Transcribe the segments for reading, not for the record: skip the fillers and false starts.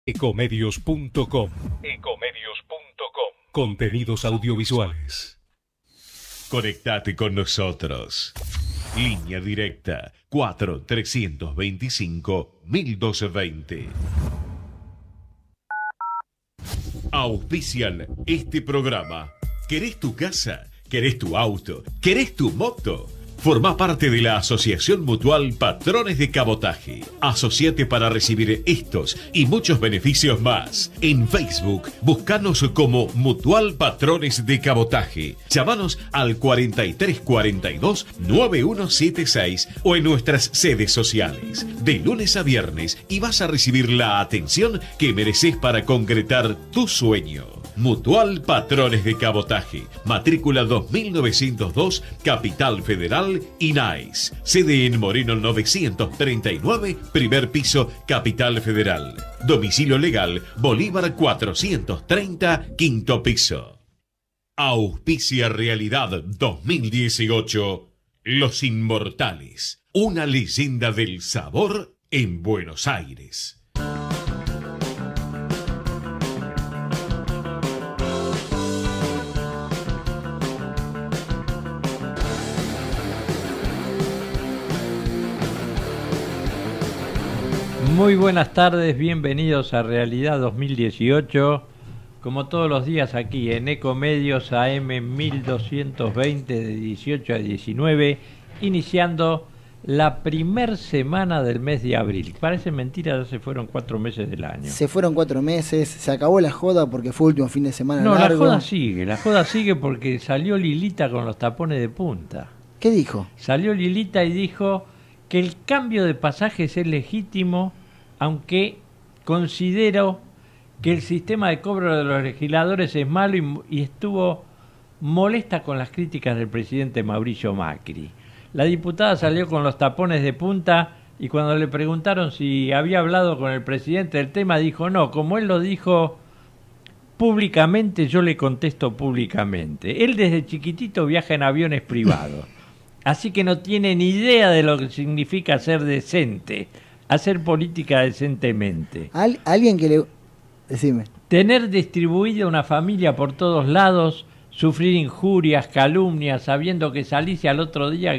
Ecomedios.com. Contenidos audiovisuales. Conectate con nosotros. Línea directa 4-325-1220. Auspician este programa. ¿Querés tu casa? ¿Querés tu auto? ¿Querés tu moto? Formá parte de la Asociación Mutual Patrones de Cabotaje. Asociate para recibir estos y muchos beneficios más. En Facebook, buscanos como Mutual Patrones de Cabotaje. Llámanos al 4342-9176 o en nuestras sedes sociales. De lunes a viernes y vas a recibir la atención que mereces para concretar tu sueño. Mutual Patrones de Cabotaje. Matrícula 2902, Capital Federal, INAIS. Sede en Moreno 939, primer piso, Capital Federal. Domicilio legal, Bolívar 430, quinto piso. Auspicia Realidad 2018, Los Inmortales. Una leyenda del sabor en Buenos Aires. Muy buenas tardes, bienvenidos a Realidad 2018, como todos los días aquí en Ecomedios AM 1220 de 18 a 19, iniciando la primer semana del mes de abril. Parece mentira, ya se fueron 4 meses del año. Se fueron 4 meses, se acabó la joda porque fue último fin de semana No, largo. la joda sigue porque salió Lilita con los tapones de punta. ¿Qué dijo? Salió Lilita y dijo que el cambio de pasajes es legítimo, aunque considero que el sistema de cobro de los legisladores es malo y estuvo molesta con las críticas del presidente Mauricio Macri. La diputada salió con los tapones de punta y cuando le preguntaron si había hablado con el presidente del tema, dijo no, como él lo dijo públicamente, yo le contesto públicamente. Él desde chiquitito viaja en aviones privados, así que no tiene ni idea de lo que significa ser decente. Hacer política decentemente. Alguien que le... Decime. Tener distribuida una familia por todos lados, sufrir injurias, calumnias, sabiendo que salís y al otro día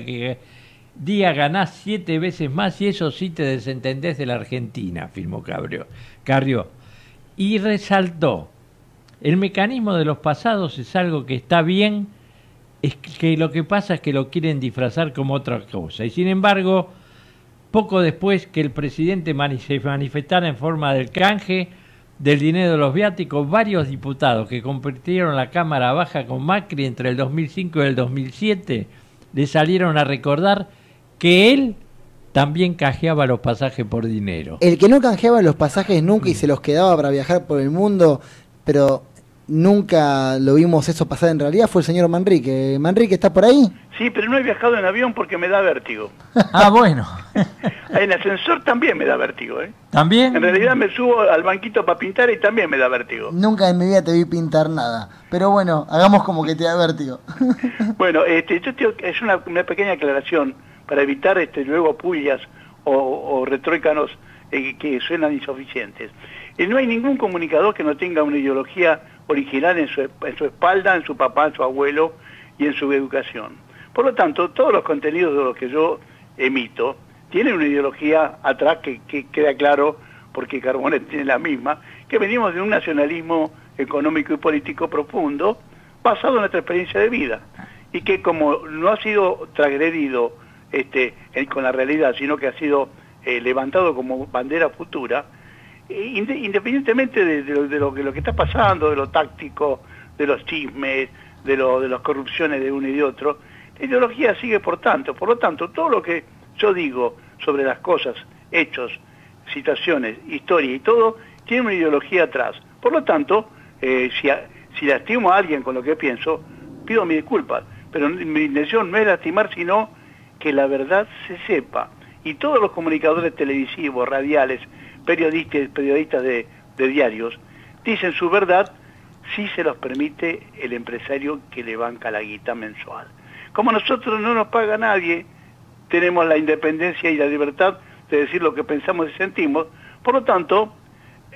ganás 7 veces más y eso sí te desentendés de la Argentina, afirmó Carrió. Y resaltó, el mecanismo de los pasados es algo que está bien, es que lo que pasa es que lo quieren disfrazar como otra cosa. Y sin embargo, poco después que el presidente se manifestara en forma del canje del dinero de los viáticos, varios diputados que compartieron la Cámara Baja con Macri entre el 2005 y el 2007 le salieron a recordar que él también canjeaba los pasajes por dinero. El que no canjeaba los pasajes nunca y se los quedaba para viajar por el mundo, pero nunca lo vimos eso pasar en realidad, fue el señor Manrique. ¿Manrique está por ahí? Sí, pero no he viajado en avión porque me da vértigo. Ah, bueno. En ascensor también me da vértigo, ¿eh? ¿También? En realidad me subo al banquito para pintar y también me da vértigo. Nunca en mi vida te vi pintar nada. Pero bueno, hagamos como que te da vértigo. Bueno, es una pequeña aclaración para evitar luego pullas o retrócanos que suenan insuficientes. No hay ningún comunicador que no tenga una ideología original en su espalda, en su papá, en su abuelo y en su educación. Por lo tanto, todos los contenidos de los que yo emito tienen una ideología atrás que queda claro, porque Carbonet tiene la misma, que venimos de un nacionalismo económico y político profundo, basado en nuestra experiencia de vida, y que como no ha sido transgredido con la realidad, sino que ha sido levantado como bandera futura, independientemente de lo que está pasando, de lo táctico, de los chismes, de las corrupciones de uno y de otro, la ideología sigue por lo tanto, todo lo que yo digo sobre las cosas, hechos, situaciones, historia y todo, tiene una ideología atrás. Por lo tanto, si lastimo a alguien con lo que pienso, pido mis disculpas, pero mi intención no es lastimar, sino que la verdad se sepa. Y todos los comunicadores televisivos, radiales, periodistas de diarios, dicen su verdad si se los permite el empresario que le banca la guita mensual. Como nosotros no nos paga nadie, tenemos la independencia y la libertad de decir lo que pensamos y sentimos, por lo tanto,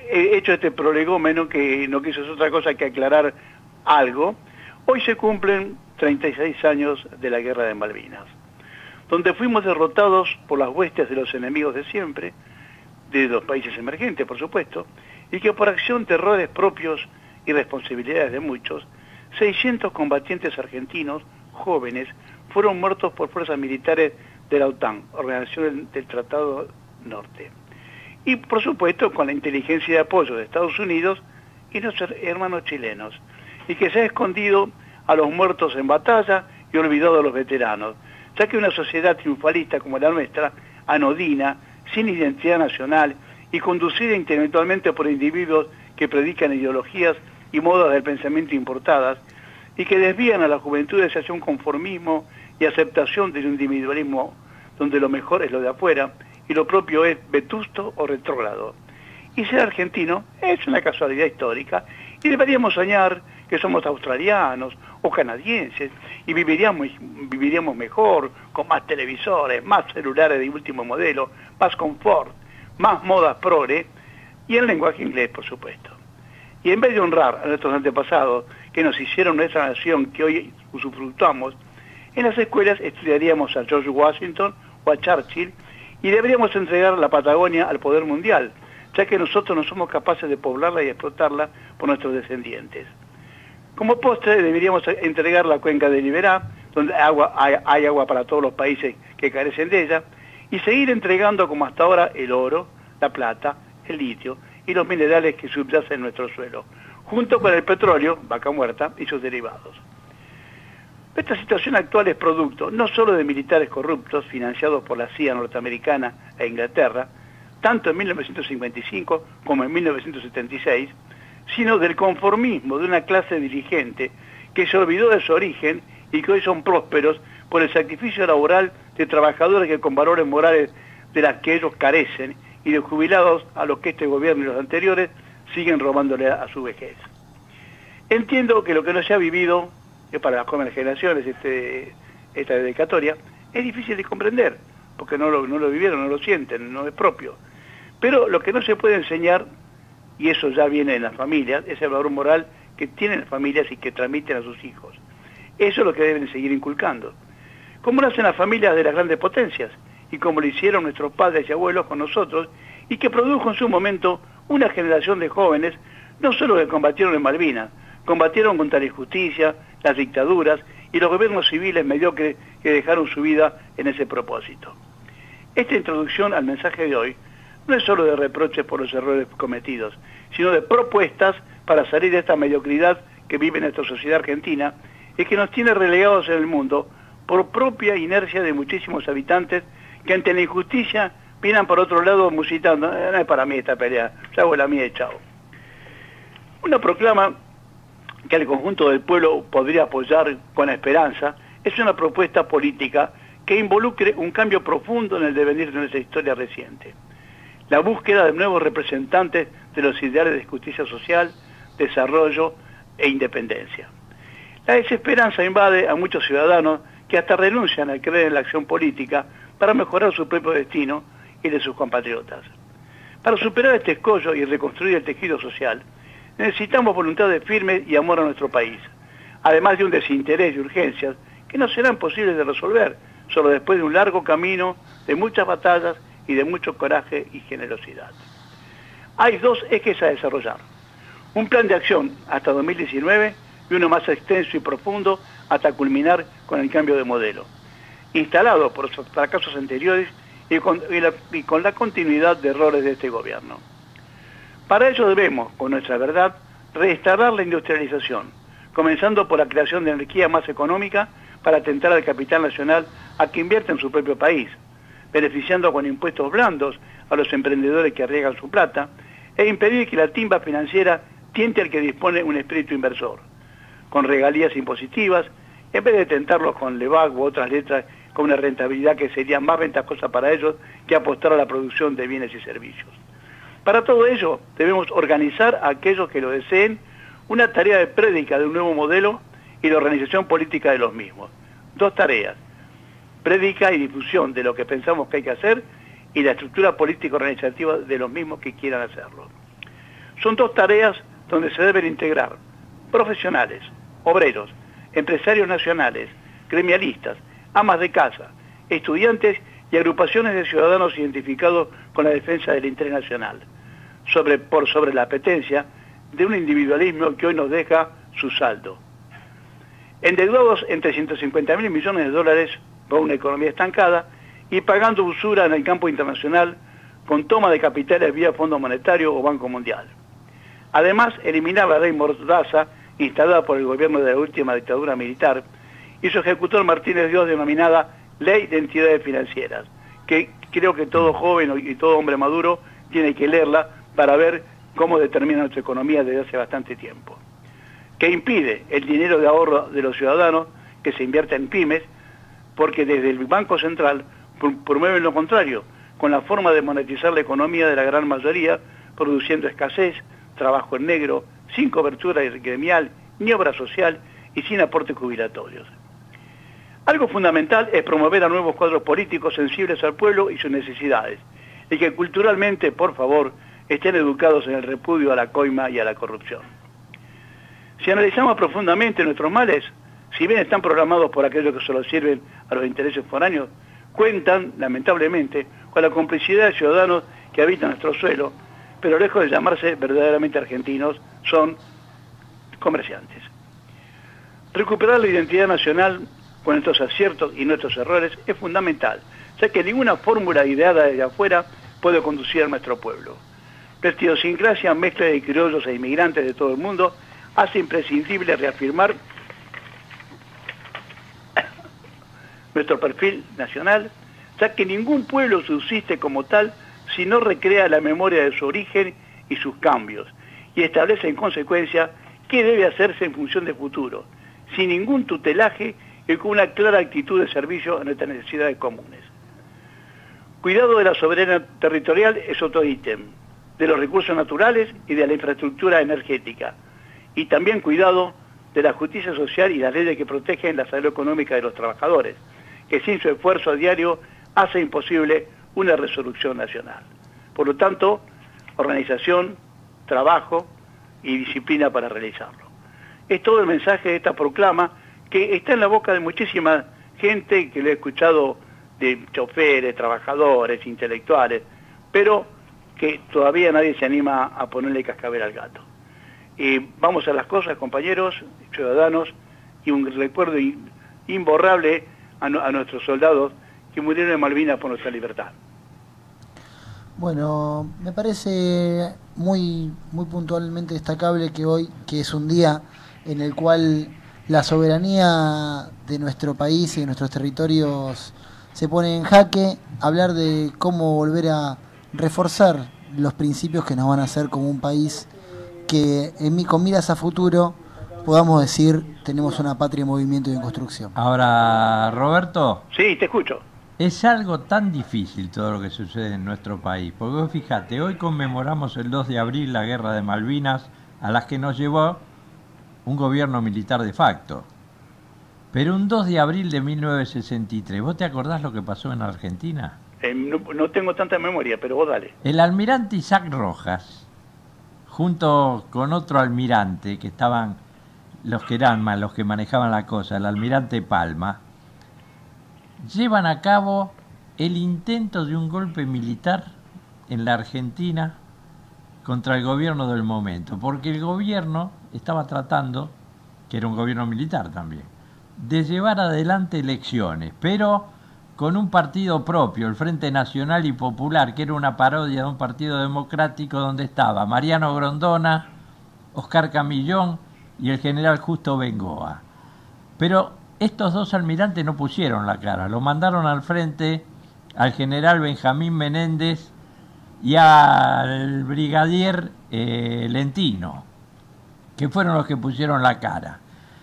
he hecho este prolegómeno que no quiso hacer otra cosa que aclarar algo. Hoy se cumplen 36 años de la Guerra de Malvinas, donde fuimos derrotados por las huestes de los enemigos de siempre, de los países emergentes, por supuesto, y que por acción de errores propios y responsabilidades de muchos, 600 combatientes argentinos jóvenes fueron muertos por fuerzas militares de la OTAN, Organización del Tratado Norte. Y por supuesto con la inteligencia de apoyo de Estados Unidos y nuestros hermanos chilenos, y que se ha escondido a los muertos en batalla y olvidado a los veteranos, ya que una sociedad triunfalista como la nuestra, anodina, sin identidad nacional y conducida intelectualmente por individuos que predican ideologías y modas del pensamiento importadas y que desvían a la juventud hacia un conformismo y aceptación del individualismo donde lo mejor es lo de afuera y lo propio es vetusto o retrógrado. Y ser argentino es una casualidad histórica y deberíamos soñar que somos australianos o canadienses y viviríamos mejor, con más televisores, más celulares de último modelo, más confort, más modas progre y en lenguaje inglés, por supuesto. Y en vez de honrar a nuestros antepasados que nos hicieron nuestra nación que hoy usufructuamos, en las escuelas estudiaríamos a George Washington o a Churchill y deberíamos entregar la Patagonia al poder mundial, ya que nosotros no somos capaces de poblarla y explotarla por nuestros descendientes. Como postre deberíamos entregar la cuenca de Liberá, donde hay agua para todos los países que carecen de ella, y seguir entregando como hasta ahora el oro, la plata, el litio y los minerales que subyacen en nuestro suelo, junto con el petróleo, vaca muerta, y sus derivados. Esta situación actual es producto no solo de militares corruptos financiados por la CIA norteamericana e Inglaterra, tanto en 1955 como en 1976, sino del conformismo de una clase dirigente que se olvidó de su origen y que hoy son prósperos por el sacrificio laboral de trabajadores que con valores morales de las que ellos carecen y de jubilados a los que este gobierno y los anteriores siguen robándole a su vejez. Entiendo que lo que no se ha vivido, que para las jóvenes generaciones esta dedicatoria, es difícil de comprender, porque no lo vivieron, no lo sienten, no es propio. Pero lo que no se puede enseñar, y eso ya viene en las familias, es el valor moral que tienen las familias y que transmiten a sus hijos. Eso es lo que deben seguir inculcando. Como nacen las familias de las grandes potencias, y como lo hicieron nuestros padres y abuelos con nosotros, y que produjo en su momento una generación de jóvenes, no solo que combatieron en Malvinas, combatieron contra la injusticia, las dictaduras y los gobiernos civiles mediocres que dejaron su vida en ese propósito. Esta introducción al mensaje de hoy no es solo de reproches por los errores cometidos, sino de propuestas para salir de esta mediocridad que vive nuestra sociedad argentina y que nos tiene relegados en el mundo por propia inercia de muchísimos habitantes que ante la injusticia miran por otro lado musitando, no es para mí esta pelea, yo hago la mía y chao. Una proclama que el conjunto del pueblo podría apoyar con esperanza es una propuesta política que involucre un cambio profundo en el devenir de nuestra historia reciente. La búsqueda de nuevos representantes de los ideales de justicia social, desarrollo e independencia. La desesperanza invade a muchos ciudadanos que hasta renuncian a creer en la acción política para mejorar su propio destino y de sus compatriotas. Para superar este escollo y reconstruir el tejido social, necesitamos voluntades firmes y amor a nuestro país, además de un desinterés y urgencias que no serán posibles de resolver solo después de un largo camino, de muchas batallas y de mucho coraje y generosidad. Hay dos ejes a desarrollar: un plan de acción hasta 2019 y uno más extenso y profundo hasta culminar con el cambio de modelo, instalado por sus fracasos anteriores y con la continuidad de errores de este gobierno. Para ello debemos, con nuestra verdad, restaurar la industrialización, comenzando por la creación de energía más económica para atentar al capital nacional a que invierta en su propio país, beneficiando con impuestos blandos a los emprendedores que arriesgan su plata, e impedir que la timba financiera tiente al que dispone un espíritu inversor, con regalías impositivas, en vez de tentarlos con LEVAC u otras letras con una rentabilidad que sería más ventajosa para ellos que apostar a la producción de bienes y servicios. Para todo ello, debemos organizar a aquellos que lo deseen una tarea de prédica de un nuevo modelo y de organización política de los mismos. Dos tareas: prédica y difusión de lo que pensamos que hay que hacer y la estructura política organizativa de los mismos que quieran hacerlo. Son dos tareas donde se deben integrar profesionales, obreros, empresarios nacionales, gremialistas, amas de casa, estudiantes y agrupaciones de ciudadanos identificados con la defensa del interés nacional, por sobre la apetencia de un individualismo que hoy nos deja su saldo. Endeudados en 350.000 millones de dólares por una economía estancada y pagando usura en el campo internacional con toma de capitales vía Fondo Monetario o Banco Mundial. Además, eliminar la ley Mordaza instalada por el gobierno de la última dictadura militar y su ejecutor Martínez Dios denominada Ley de Entidades Financieras, que creo que todo joven y todo hombre maduro tiene que leerla para ver cómo determina nuestra economía desde hace bastante tiempo. Que impide el dinero de ahorro de los ciudadanos que se invierta en pymes, porque desde el Banco Central promueven lo contrario, con la forma de monetizar la economía de la gran mayoría, produciendo escasez, trabajo en negro, sin cobertura gremial, ni obra social y sin aportes jubilatorios. Algo fundamental es promover a nuevos cuadros políticos sensibles al pueblo y sus necesidades, y que culturalmente, por favor, estén educados en el repudio a la coima y a la corrupción. Si analizamos profundamente nuestros males, si bien están programados por aquellos que solo sirven a los intereses foráneos, cuentan, lamentablemente, con la complicidad de ciudadanos que habitan nuestro suelo, pero lejos de llamarse verdaderamente argentinos, son comerciantes. Recuperar la identidad nacional con nuestros aciertos y nuestros errores es fundamental, ya que ninguna fórmula ideada desde afuera puede conducir a nuestro pueblo. Nuestra idiosincrasia, mezcla de criollos e inmigrantes de todo el mundo, hace imprescindible reafirmar nuestro perfil nacional, ya que ningún pueblo subsiste como tal si no recrea la memoria de su origen y sus cambios, y establece en consecuencia qué debe hacerse en función del futuro, sin ningún tutelaje y con una clara actitud de servicio a nuestras necesidades comunes. Cuidado de la soberanía territorial es otro ítem, de los recursos naturales y de la infraestructura energética, y también cuidado de la justicia social y las leyes que protegen la salud económica de los trabajadores, que sin su esfuerzo a diario hace imposible una resolución nacional. Por lo tanto, organización, trabajo y disciplina para realizarlo. Es todo el mensaje de esta proclama que está en la boca de muchísima gente que lo he escuchado, de choferes, trabajadores, intelectuales, pero que todavía nadie se anima a ponerle cascabel al gato. Vamos a las cosas, compañeros, ciudadanos, y un recuerdo imborrable a nuestros soldados que murieron en Malvinas por nuestra libertad. Bueno, me parece muy puntualmente destacable que hoy, que es un día en el cual la soberanía de nuestro país y de nuestros territorios se pone en jaque, hablar de cómo volver a reforzar los principios que nos van a hacer como un país que con miras a futuro podamos decir tenemos una patria en movimiento y en construcción. Ahora, Roberto. Sí, te escucho. Es algo tan difícil todo lo que sucede en nuestro país, porque vos fíjate, hoy conmemoramos el 2 de abril la guerra de Malvinas, a las que nos llevó un gobierno militar de facto. Pero un 2 de abril de 1963, ¿vos te acordás lo que pasó en Argentina? No tengo tanta memoria, pero vos dale. El almirante Isaac Rojas, junto con otro almirante, que estaban los que manejaban la cosa, el almirante Palma, llevan a cabo el intento de un golpe militar en la Argentina contra el gobierno del momento, porque el gobierno estaba tratando, que era un gobierno militar también, de llevar adelante elecciones, pero con un partido propio, el Frente Nacional y Popular, que era una parodia de un partido democrático donde estaba Mariano Grondona, Oscar Camillón y el general Justo Bengoa. Pero estos dos almirantes no pusieron la cara, lo mandaron al frente al general Benjamín Menéndez y al brigadier Lentino, que fueron los que pusieron la cara.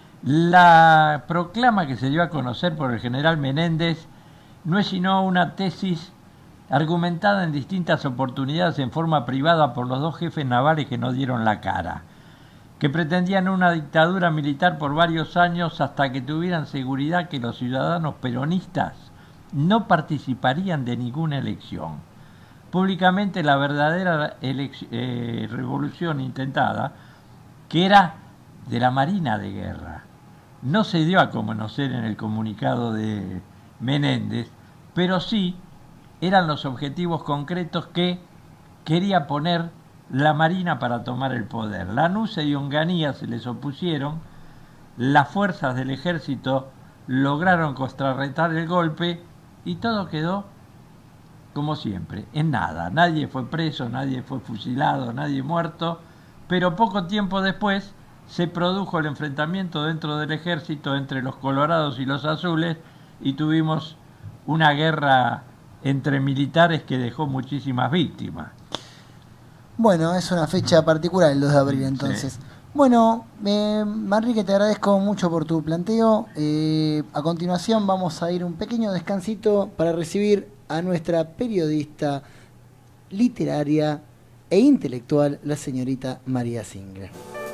La proclama que se dio a conocer por el general Menéndez no es sino una tesis argumentada en distintas oportunidades en forma privada por los dos jefes navales que no dieron la cara, que pretendían una dictadura militar por varios años hasta que tuvieran seguridad que los ciudadanos peronistas no participarían de ninguna elección. públicamente la verdadera revolución intentada, que era de la Marina de Guerra. No se dio a conocer en el comunicado de Menéndez, pero sí eran los objetivos concretos que quería poner la Marina para tomar el poder. Lanusse y Onganía se les opusieron, las fuerzas del ejército lograron contrarrestar el golpe y todo quedó como siempre, en nada. Nadie fue preso, nadie fue fusilado, nadie muerto, pero poco tiempo después se produjo el enfrentamiento dentro del ejército entre los colorados y los azules y tuvimos una guerra entre militares que dejó muchísimas víctimas. Bueno, es una fecha particular el 2 de abril entonces. Sí. Bueno, Manrique, te agradezco mucho por tu planteo. A continuación vamos a ir un pequeño descansito para recibir a nuestra periodista literaria e intelectual, la señorita María Singler.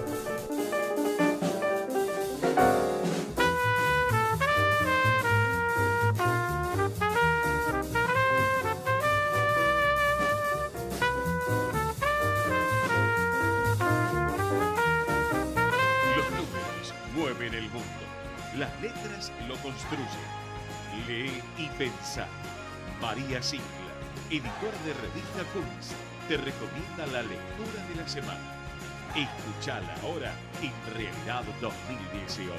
Las letras lo construyen. Lee y pensá. María Singler, editora de revista Kunst, te recomienda la lectura de la semana. Escuchala ahora en Realidad 2018.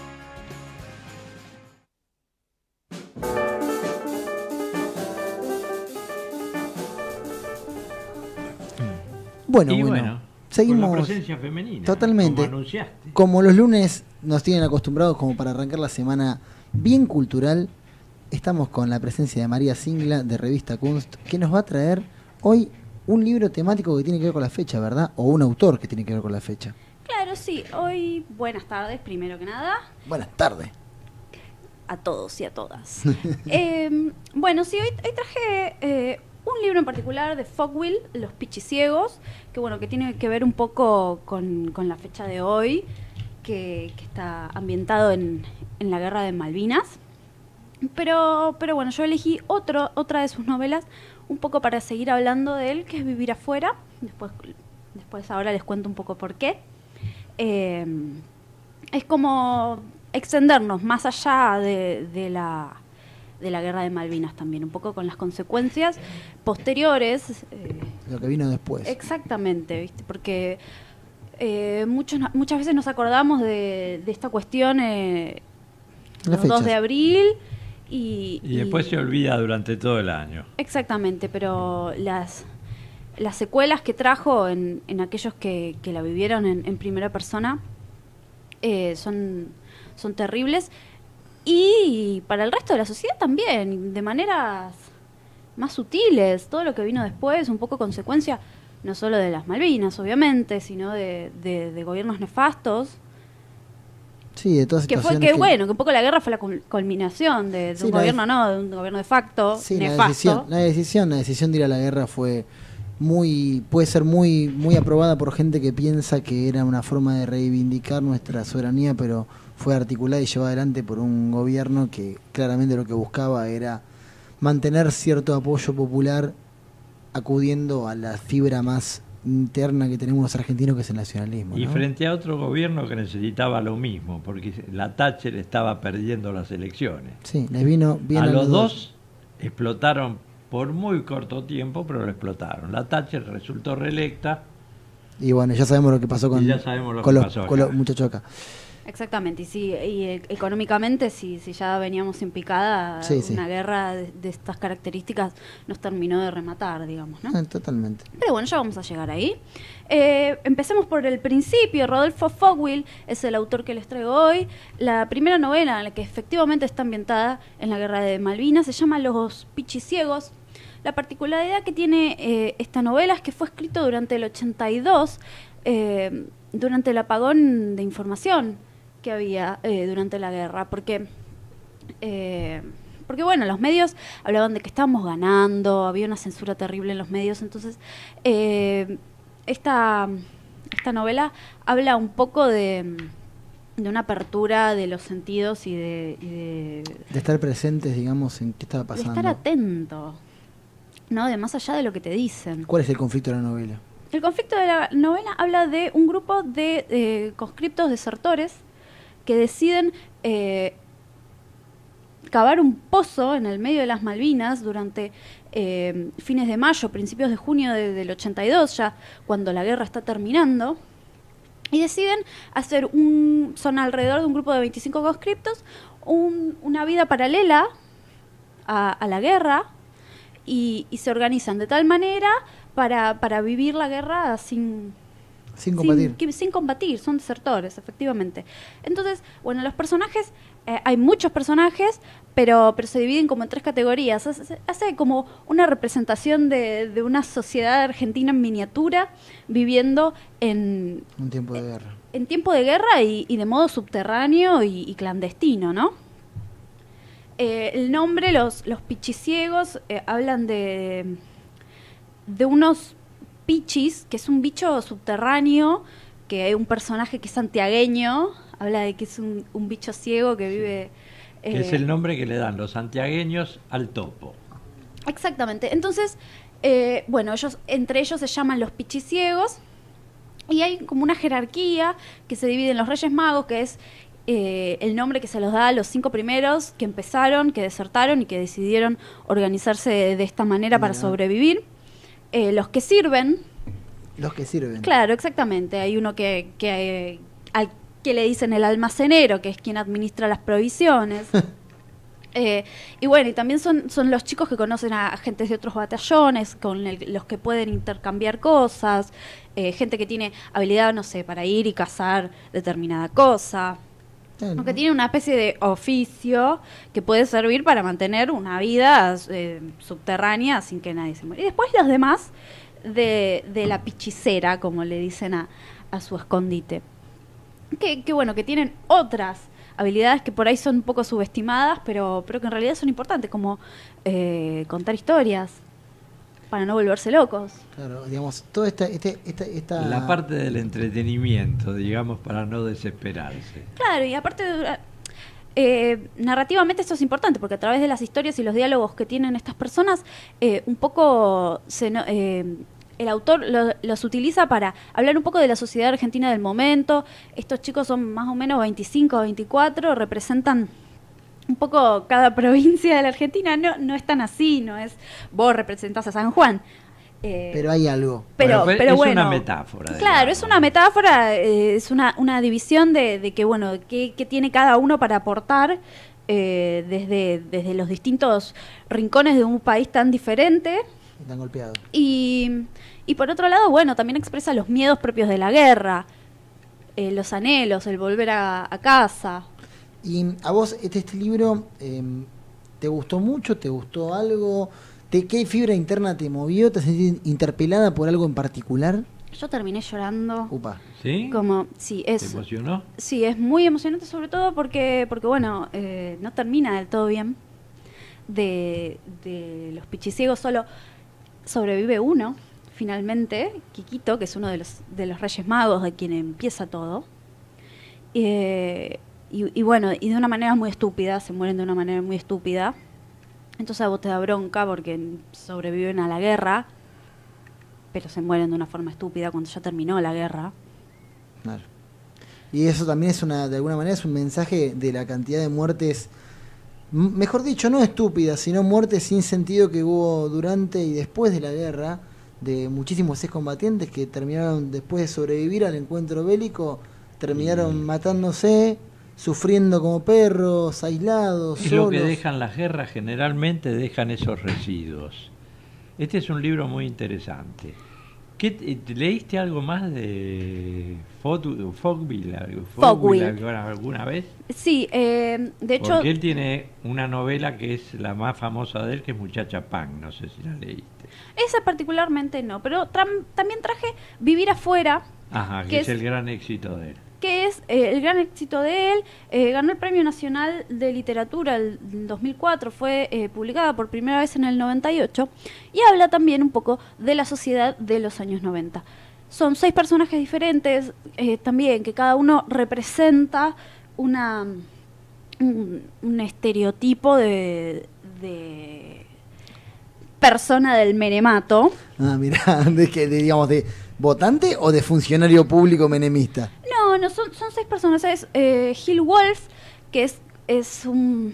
Bueno. Seguimos con la presencia femenina. Totalmente. Como anunciaste. Como los lunes nos tienen acostumbrados como para arrancar la semana bien cultural, estamos con la presencia de María Singler de Revista Kunst, que nos va a traer hoy un libro temático que tiene que ver con la fecha, ¿verdad? O un autor que tiene que ver con la fecha. Claro, sí. Hoy, buenas tardes, primero que nada. Buenas tardes. A todos y a todas. Bueno, sí, hoy traje un libro en particular de Fogwill, Los Pichiciegos, que bueno, que tiene que ver un poco con la fecha de hoy, que está ambientado en la Guerra de Malvinas. Pero bueno, yo elegí otra de sus novelas, un poco para seguir hablando de él, que es Vivir afuera. Después ahora les cuento un poco por qué. Es como extendernos más allá de la Guerra de Malvinas también, un poco con las consecuencias posteriores. Lo que vino después. Exactamente, ¿viste? Porque muchas veces nos acordamos de esta cuestión el 2 de abril y después se olvida durante todo el año. Exactamente, pero las secuelas que trajo en aquellos que la vivieron en primera persona son terribles. Y para el resto de la sociedad también, de maneras más sutiles. Todo lo que vino después, un poco consecuencia, no solo de las Malvinas, obviamente, sino de gobiernos nefastos. Sí, de todas situaciones que un poco la guerra fue la culminación de un gobierno, de un gobierno de facto, sí, nefasto. La decisión de ir a la guerra puede ser muy aprobada por gente que piensa que era una forma de reivindicar nuestra soberanía, pero fue articulada y llevada adelante por un gobierno que claramente lo que buscaba era mantener cierto apoyo popular, acudiendo a la fibra más interna que tenemos los argentinos, que es el nacionalismo, ¿no? Y frente a otro gobierno que necesitaba lo mismo, porque la Thatcher estaba perdiendo las elecciones. Sí, les vino bien a los dos. Explotaron por muy corto tiempo, pero lo explotaron. La Thatcher resultó reelecta. Y bueno, ya sabemos lo que pasó con los muchachos acá. Exactamente, y económicamente, si ya veníamos en picada, una guerra de estas características nos terminó de rematar, digamos, ¿no? Totalmente. Pero bueno, ya vamos a llegar ahí. Empecemos por el principio. Rodolfo Fogwill es el autor que les traigo hoy. La primera novela en la que efectivamente está ambientada en la Guerra de Malvinas se llama Los Pichiciegos. La particularidad que tiene esta novela es que fue escrito durante el 82, durante el apagón de información que había durante la guerra, porque bueno, los medios hablaban de que estábamos ganando, había una censura terrible en los medios, entonces esta novela habla un poco de una apertura de los sentidos y de estar presentes, digamos, en qué estaba pasando. De estar atento. ¿no? De más allá de lo que te dicen. ¿Cuál es el conflicto de la novela? El conflicto de la novela habla de un grupo de conscriptos desertores que deciden cavar un pozo en el medio de las Malvinas durante fines de mayo, principios de junio del 82, ya cuando la guerra está terminando, y deciden hacer son alrededor de un grupo de 25 conscriptos, una vida paralela a la guerra, y se organizan de tal manera para vivir la guerra sin combatir. Sin combatir, son desertores, efectivamente. Entonces, bueno, los personajes, hay muchos personajes, pero se dividen como en 3 categorías. Hace como una representación de una sociedad argentina en miniatura, viviendo en un tiempo de guerra. En tiempo de guerra y de modo subterráneo y clandestino, ¿no? El nombre, los pichiciegos, hablan de unos pichis, que es un bicho subterráneo, que hay un personaje que es santiagueño, habla de que es un bicho ciego que vive... que es el nombre que le dan los santiagueños al topo. Exactamente. Entonces, bueno, entre ellos se llaman los pichiciegos, y hay como una jerarquía que se divide en los Reyes Magos, que es el nombre que se los da a los 5 primeros que empezaron, que desertaron y que decidieron organizarse de esta manera para sobrevivir. Los que sirven. Los que sirven. Claro, exactamente. Hay uno al que le dicen el almacenero, que es quien administra las provisiones. Y bueno, y también son los chicos que conocen a agentes de otros batallones, con los que pueden intercambiar cosas, gente que tiene habilidad, no sé, para ir y cazar determinada cosa. O que tiene una especie de oficio que puede servir para mantener una vida subterránea sin que nadie se muera. Y después los demás de la pichicera, como le dicen a su escondite. Que bueno, que tienen otras habilidades que por ahí son un poco subestimadas, pero que en realidad son importantes, como contar historias para no volverse locos. Claro, digamos, toda esta... La parte del entretenimiento, digamos, para no desesperarse. Claro, y aparte narrativamente esto es importante, porque a través de las historias y los diálogos que tienen estas personas, un poco el autor los utiliza para hablar un poco de la sociedad argentina del momento. Estos chicos son más o menos 25 o 24, representan un poco cada provincia de la Argentina. No es tan así, no es vos representás a San Juan. Pero hay algo. Pero es bueno, una metáfora. Claro, es una metáfora, es una división de que, bueno, qué tiene cada uno para aportar desde los distintos rincones de un país tan diferente. Tan golpeado. Y por otro lado, bueno, también expresa los miedos propios de la guerra, los anhelos, el volver a casa. ¿Y a vos este libro te gustó mucho? ¿Te gustó algo? ¿Qué fibra interna te movió? ¿Te sentiste interpelada por algo en particular? Yo terminé llorando. Upa. ¿Sí? Sí, ¿Te emocionó? Sí, es muy emocionante, sobre todo porque bueno, no termina del todo bien. De los pichiciegos solo sobrevive uno, finalmente, Quiquito, que es uno de los Reyes Magos, de quien empieza todo. Y bueno, y de una manera muy estúpida, se mueren de una manera muy estúpida. Entonces a vos te da bronca porque sobreviven a la guerra, pero se mueren de una forma estúpida cuando ya terminó la guerra. Claro. Y eso también es de alguna manera es un mensaje de la cantidad de muertes, mejor dicho, no estúpidas, sino muertes sin sentido que hubo durante y después de la guerra, de muchísimos excombatientes que terminaron, después de sobrevivir al encuentro bélico, terminaron matándose, sufriendo como perros, aislados, Es solos. lo que dejan las guerras, generalmente dejan esos residuos. Este es un libro muy interesante. ¿Leíste algo más de Fogville alguna vez? Sí, de hecho... Porque él tiene una novela que es la más famosa de él, que es Muchacha Pan, no sé si la leíste. Esa particularmente no, pero también traje Vivir afuera. Ajá, que es el gran éxito de él. Que es el gran éxito de él. Ganó el Premio Nacional de Literatura el 2004, fue publicada por primera vez en el 98, y habla también un poco de la sociedad de los años 90. Son 6 personajes diferentes, también, que cada uno representa un estereotipo de persona del menemato. Ah, mirá, digamos, ¿de votante o de funcionario público menemista? No, son 6 personas. Es Gil Wolf, que es un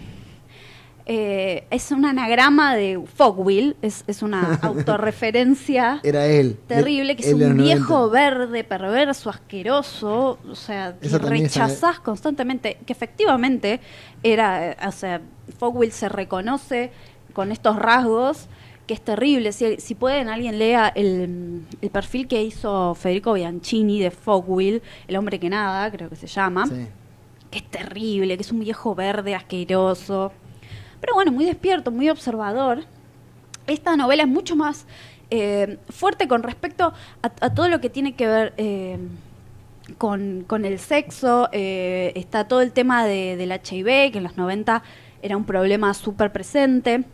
anagrama de Fogwill, es una autorreferencia. Era él. Terrible, que es un viejo verde, perverso, asqueroso, o sea, que rechazás constantemente, que efectivamente era, o sea, Fogwill se reconoce con estos rasgos, que es terrible. Si pueden, alguien lea el perfil que hizo Federico Bianchini de Fogwill, El hombre que nada, creo que se llama, Sí. que es terrible, que es un viejo verde asqueroso, pero bueno, muy despierto, muy observador. Esta novela es mucho más fuerte con respecto a todo lo que tiene que ver con el sexo. Está todo el tema del HIV, que en los 90 era un problema súper presente.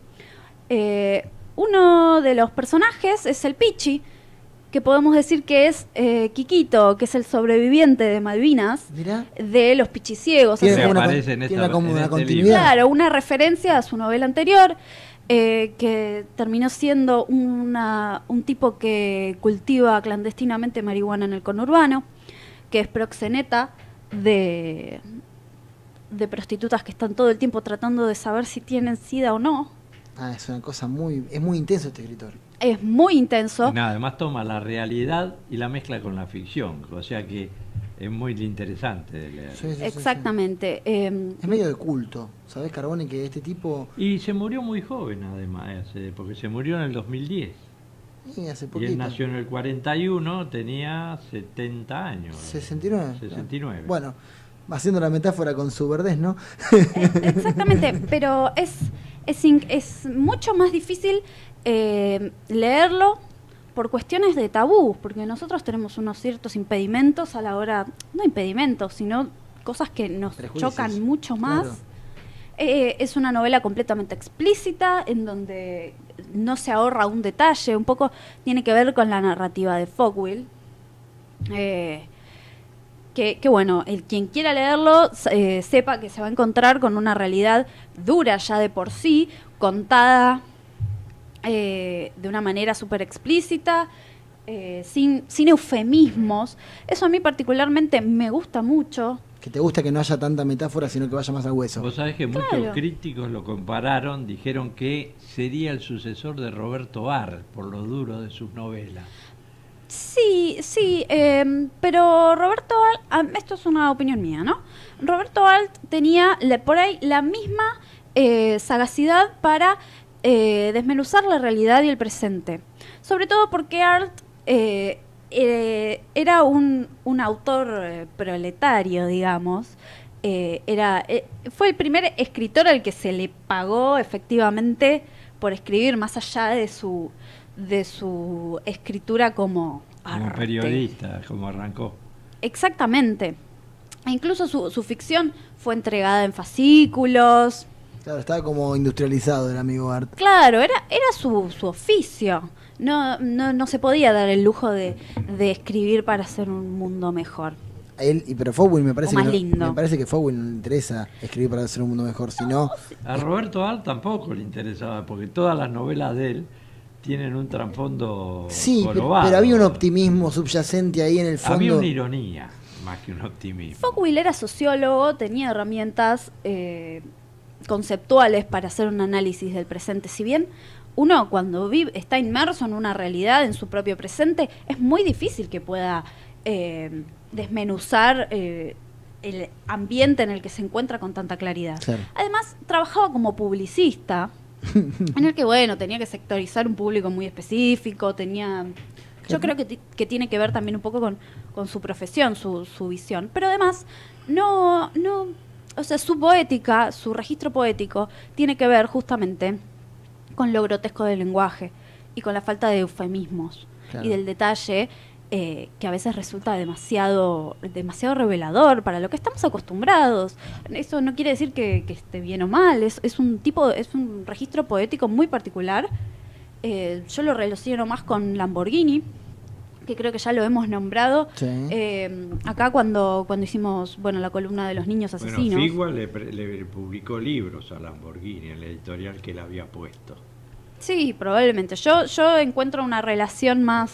Uno de los personajes es el Pichi, que podemos decir que es Quiquito, que es el sobreviviente de Malvinas. Mirá. De los pichiciegos. Tiene Que una aparece en esta- como en una este continuidad. Claro, una referencia a su novela anterior, que terminó siendo un tipo que cultiva clandestinamente marihuana en el conurbano, que es proxeneta de prostitutas que están todo el tiempo tratando de saber si tienen SIDA o no. Ah, es una cosa es muy intenso este escritor. Es muy intenso. Y nada, además toma la realidad y la mezcla con la ficción, o sea que es muy interesante de leer. Sí, sí, sí, Exactamente. sí. Es medio de culto, ¿sabés, Carbone? Que este tipo, Y se murió muy joven además, porque se murió en el 2010. hace Y poquito. él nació en el 41, tenía 70 años. 69. 69. Bueno, haciendo la metáfora con su verdez, ¿no? Exactamente, pero es mucho más difícil leerlo por cuestiones de tabú, porque nosotros tenemos unos ciertos impedimentos a la hora, no impedimentos, sino cosas que nos Prejuicios. chocan mucho más. Claro. Es una novela completamente explícita, en donde no se ahorra un detalle, un poco tiene que ver con la narrativa de Fogwill. Que bueno, quien quiera leerlo sepa que se va a encontrar con una realidad dura ya de por sí, contada de una manera súper explícita, sin eufemismos. Eso a mí particularmente me gusta mucho. Que te gusta que no haya tanta metáfora, sino que vaya más al hueso. Vos sabés que muchos Claro. críticos lo compararon, dijeron que sería el sucesor de Roberto Art por lo duro de sus novelas. Sí, pero Roberto Alt, esto es una opinión mía, ¿no? Roberto Alt tenía por ahí la misma sagacidad para desmenuzar la realidad y el presente. Sobre todo porque Alt era un autor proletario, digamos. Fue el primer escritor al que se le pagó efectivamente por escribir, más allá de su escritura como Como arte. periodista, como arrancó. Exactamente. E incluso su ficción fue entregada en fascículos. Claro, estaba como industrializado el amigo Art. Claro, era su oficio. No se podía dar el lujo de escribir para hacer un mundo mejor. Pero Fogwill me parece O más que lindo. me parece que Fogwill no le interesa escribir para hacer un mundo mejor, sino A Roberto Art tampoco le interesaba, porque todas las novelas de él tienen un trasfondo sí, jorobado. pero había un optimismo subyacente ahí en el fondo. Había una ironía, más que un optimismo. Fogwill era sociólogo, tenía herramientas conceptuales para hacer un análisis del presente. Si bien uno cuando está inmerso en una realidad, en su propio presente, es muy difícil que pueda desmenuzar el ambiente en el que se encuentra con tanta claridad. Claro. Además, trabajaba como publicista, en el que, bueno, tenía que sectorizar un público muy específico, yo creo que tiene que ver también un poco con su profesión, su visión. Pero además, o sea, su poética, su registro poético, tiene que ver justamente con lo grotesco del lenguaje y con la falta de eufemismos Claro. y del detalle que a veces resulta demasiado revelador para lo que estamos acostumbrados. Eso no quiere decir que esté bien o mal, es un registro poético muy particular. Yo lo relaciono más con Lamborghini, que creo que ya lo hemos nombrado. Sí. Acá cuando hicimos la columna de los niños asesinos. Bueno, Figua le publicó libros a Lamborghini en la editorial que él había puesto. Sí, probablemente. Yo encuentro una relación más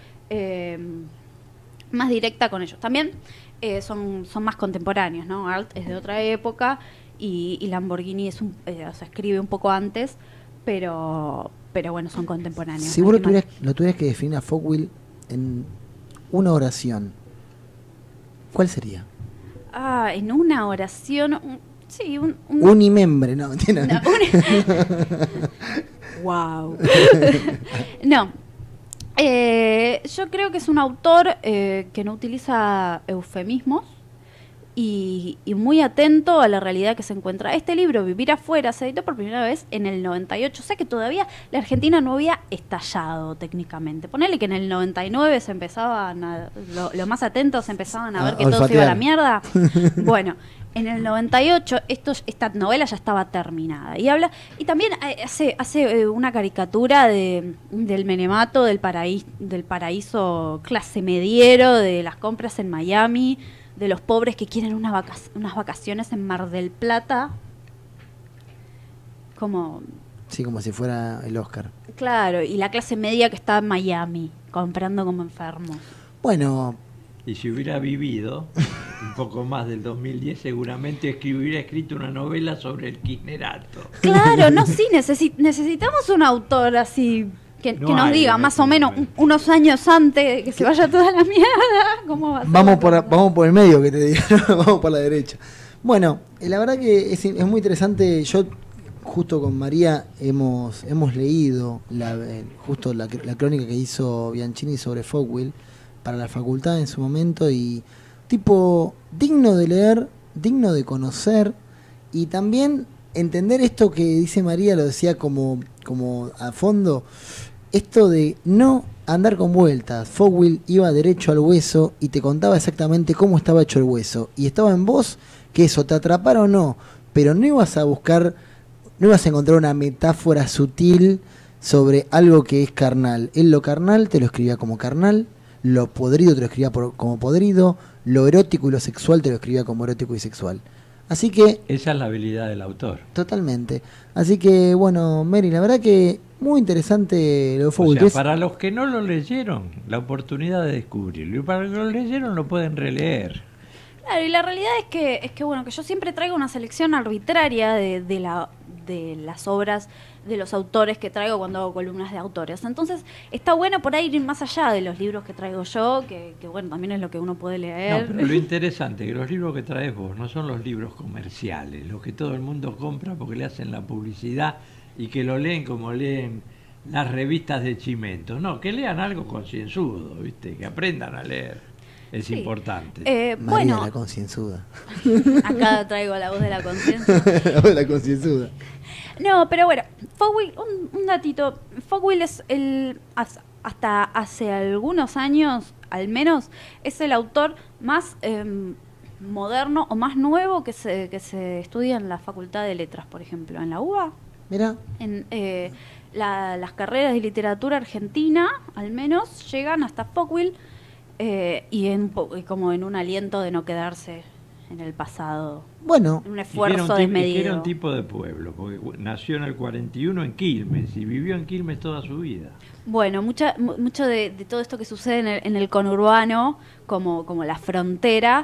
directa con ellos. También son más contemporáneos, ¿no? Art es de otra época y Lamborghini es o sea, escribe un poco antes, pero bueno, son contemporáneos. Si vos lo tuvieras que definir a Fogwill en una oración, ¿cuál sería? En una oración... Sí, Unimembre, no, mentira. No, wow. No. Yo creo que es un autor que no utiliza eufemismos y muy atento a la realidad que se encuentra. Este libro, Vivir afuera, se editó por primera vez en el 98. O sea que todavía la Argentina no había estallado técnicamente. Ponele que en el 99 se empezaban lo más atentos se empezaban a ver que todo se iba a la mierda. Bueno, en el 98 esta novela ya estaba terminada. Y también hace una caricatura del menemato, del paraíso clase mediero, de las compras en Miami, de los pobres que quieren unas vacaciones en Mar del Plata. Sí, como si fuera el Oscar. Claro, y la clase media que está en Miami, comprando como enfermos. Bueno... Y si hubiera vivido un poco más del 2010, seguramente hubiera escrito una novela sobre el kirchnerato. Claro, no, sí, necesitamos un autor así que nos diga más o menos unos años antes de que se vaya toda la mierda cómo va a ser. Vamos por el medio, que te digo, vamos por la derecha. Bueno, la verdad que es muy interesante. Yo justo con María hemos leído justo la crónica que hizo Bianchini sobre Fogwill para la facultad en su momento, y tipo digno de leer, digno de conocer, y también entender esto que dice María, lo decía como a fondo, esto de no andar con vueltas. Fogwill iba derecho al hueso y te contaba exactamente cómo estaba hecho el hueso, y estaba en vos que eso te atrapara o no, pero no ibas a encontrar una metáfora sutil sobre algo que es carnal. Él lo carnal te lo escribía como carnal, lo podrido te lo escribía como podrido, lo erótico y lo sexual te lo escribía como erótico y sexual. Así que... Esa es la habilidad del autor. Totalmente. Así que, bueno, Mary, la verdad que muy interesante lo de Fogwill. O sea, para los que no lo leyeron, la oportunidad de descubrirlo. Y para los que lo leyeron, lo pueden releer. Claro, y la realidad es que bueno, que yo siempre traigo una selección arbitraria de las obras de los autores que traigo cuando hago columnas de autores. Entonces, está bueno por ahí ir más allá de los libros que traigo yo, que bueno, también es lo que uno puede leer. No, pero lo interesante es que los libros que traes vos no son los libros comerciales, los que todo el mundo compra porque le hacen la publicidad y que lo leen como leen las revistas de Chimento. No, que lean algo concienzudo, ¿viste? Que aprendan a leer. Es importante. María, bueno, la concienzuda. Acá traigo la voz de la conciencia. La voz de la concienzuda. No, pero bueno, Fogwill, un datito. Fogwill es hasta hace algunos años, al menos, es el autor más moderno o más nuevo que se estudia en la Facultad de Letras, por ejemplo, en la UBA. Mira. En las carreras de literatura argentina, al menos, llegan hasta Fogwill. Y como en un aliento de no quedarse en el pasado. Bueno, un esfuerzo desmedido. Era un tipo de pueblo, porque nació en el 41 en Quilmes y vivió en Quilmes toda su vida. Bueno, mucho de todo esto que sucede en el conurbano, como la frontera,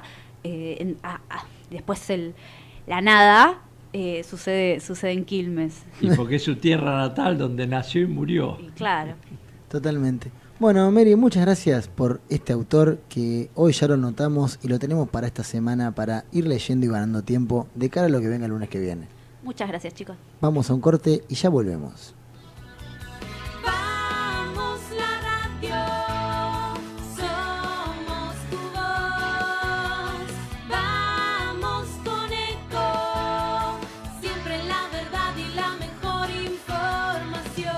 después la nada, sucede en Quilmes. Y porque es su tierra natal donde nació y murió. Y claro. Totalmente. Bueno, Mary, muchas gracias por este autor que hoy ya lo notamos y lo tenemos para esta semana para ir leyendo y ganando tiempo de cara a lo que venga el lunes que viene. Muchas gracias, chicos. Vamos a un corte y ya volvemos. Vamos la radio, somos tu voz. Vamos con Eco, siempre la verdad y la mejor información.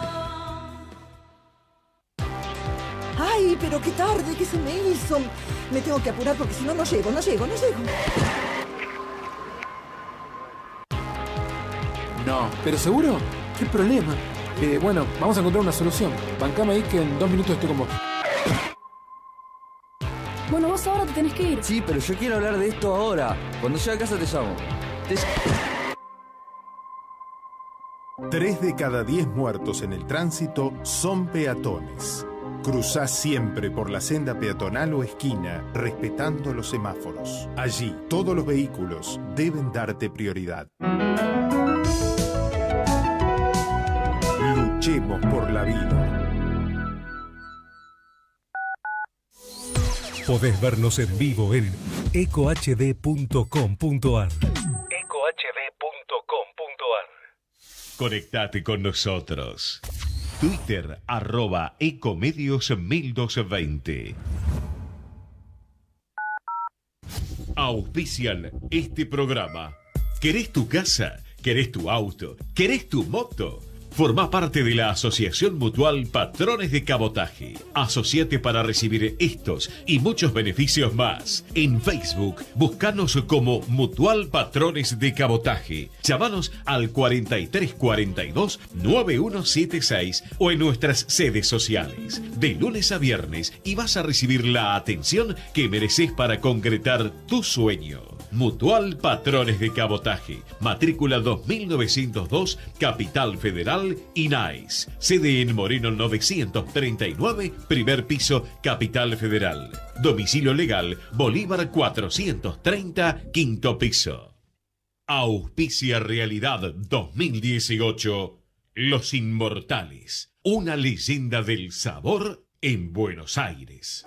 ¡Ay, pero qué tarde! ¿Qué se me hizo? Me tengo que apurar porque si no, no llego. No, ¿pero seguro? ¿Qué problema? Bueno, vamos a encontrar una solución. Bancame ahí que en 2 minutos estoy con vos. Bueno, vos ahora te tenés que ir. Sí, pero yo quiero hablar de esto ahora. Cuando llegue a casa te llamo. 3 de cada 10 muertos en el tránsito son peatones. Cruzá siempre por la senda peatonal o esquina, respetando los semáforos. Allí, todos los vehículos deben darte prioridad. Luchemos por la vida. Podés vernos en vivo en ecohd.com.ar. Conectate con nosotros. Twitter, @ecomedios1220. Auspician este programa. ¿Querés tu casa? ¿Querés tu auto? ¿Querés tu moto? Formá parte de la Asociación Mutual Patrones de Cabotaje. Asociate para recibir estos y muchos beneficios más. En Facebook, buscanos como Mutual Patrones de Cabotaje. Llámanos al 4342-9176 o en nuestras sedes sociales. De lunes a viernes y vas a recibir la atención que mereces para concretar tu sueño. Mutual Patrones de Cabotaje, matrícula 2902, Capital Federal, INAIS. Sede en Moreno 939, primer piso, Capital Federal. Domicilio legal, Bolívar 430, quinto piso. Auspicia Realidad 2018, Los Inmortales, una leyenda del sabor en Buenos Aires.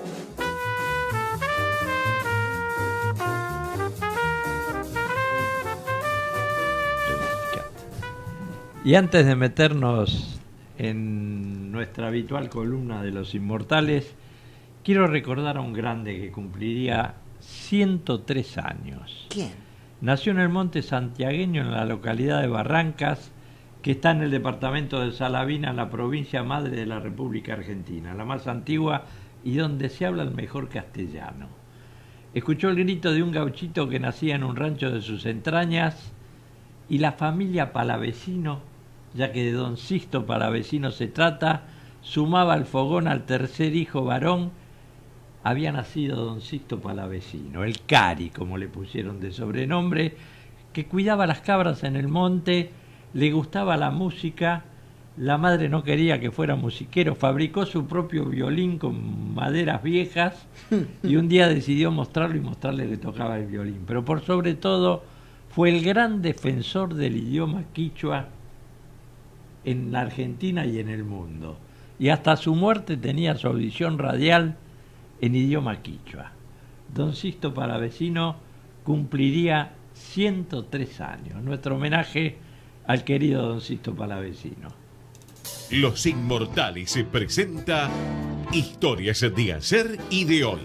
Y antes de meternos en nuestra habitual columna de los inmortales, quiero recordar a un grande que cumpliría 103 años. ¿Quién? Nació en el Monte Santiagueño, en la localidad de Barrancas, que está en el departamento de Salavina, en la provincia madre de la República Argentina, la más antigua y donde se habla el mejor castellano. Escuchó el grito de un gauchito que nacía en un rancho de sus entrañas y la familia Palavecino, ya que de don Sixto Palavecino se trata, sumaba al fogón al tercer hijo varón. Había nacido don Sixto Palavecino, el Cari, como le pusieron de sobrenombre, que cuidaba las cabras en el monte, le gustaba la música, la madre no quería que fuera musiquero, fabricó su propio violín con maderas viejas y un día decidió mostrarlo y mostrarle que tocaba el violín. Pero por sobre todo fue el gran defensor del idioma quichua en la Argentina y en el mundo. Y hasta su muerte tenía su audición radial en idioma quichua. Don Sixto Palavecino cumpliría 103 años. Nuestro homenaje al querido don Sixto Palavecino. Los Inmortales se presenta Historias de ayer y de hoy.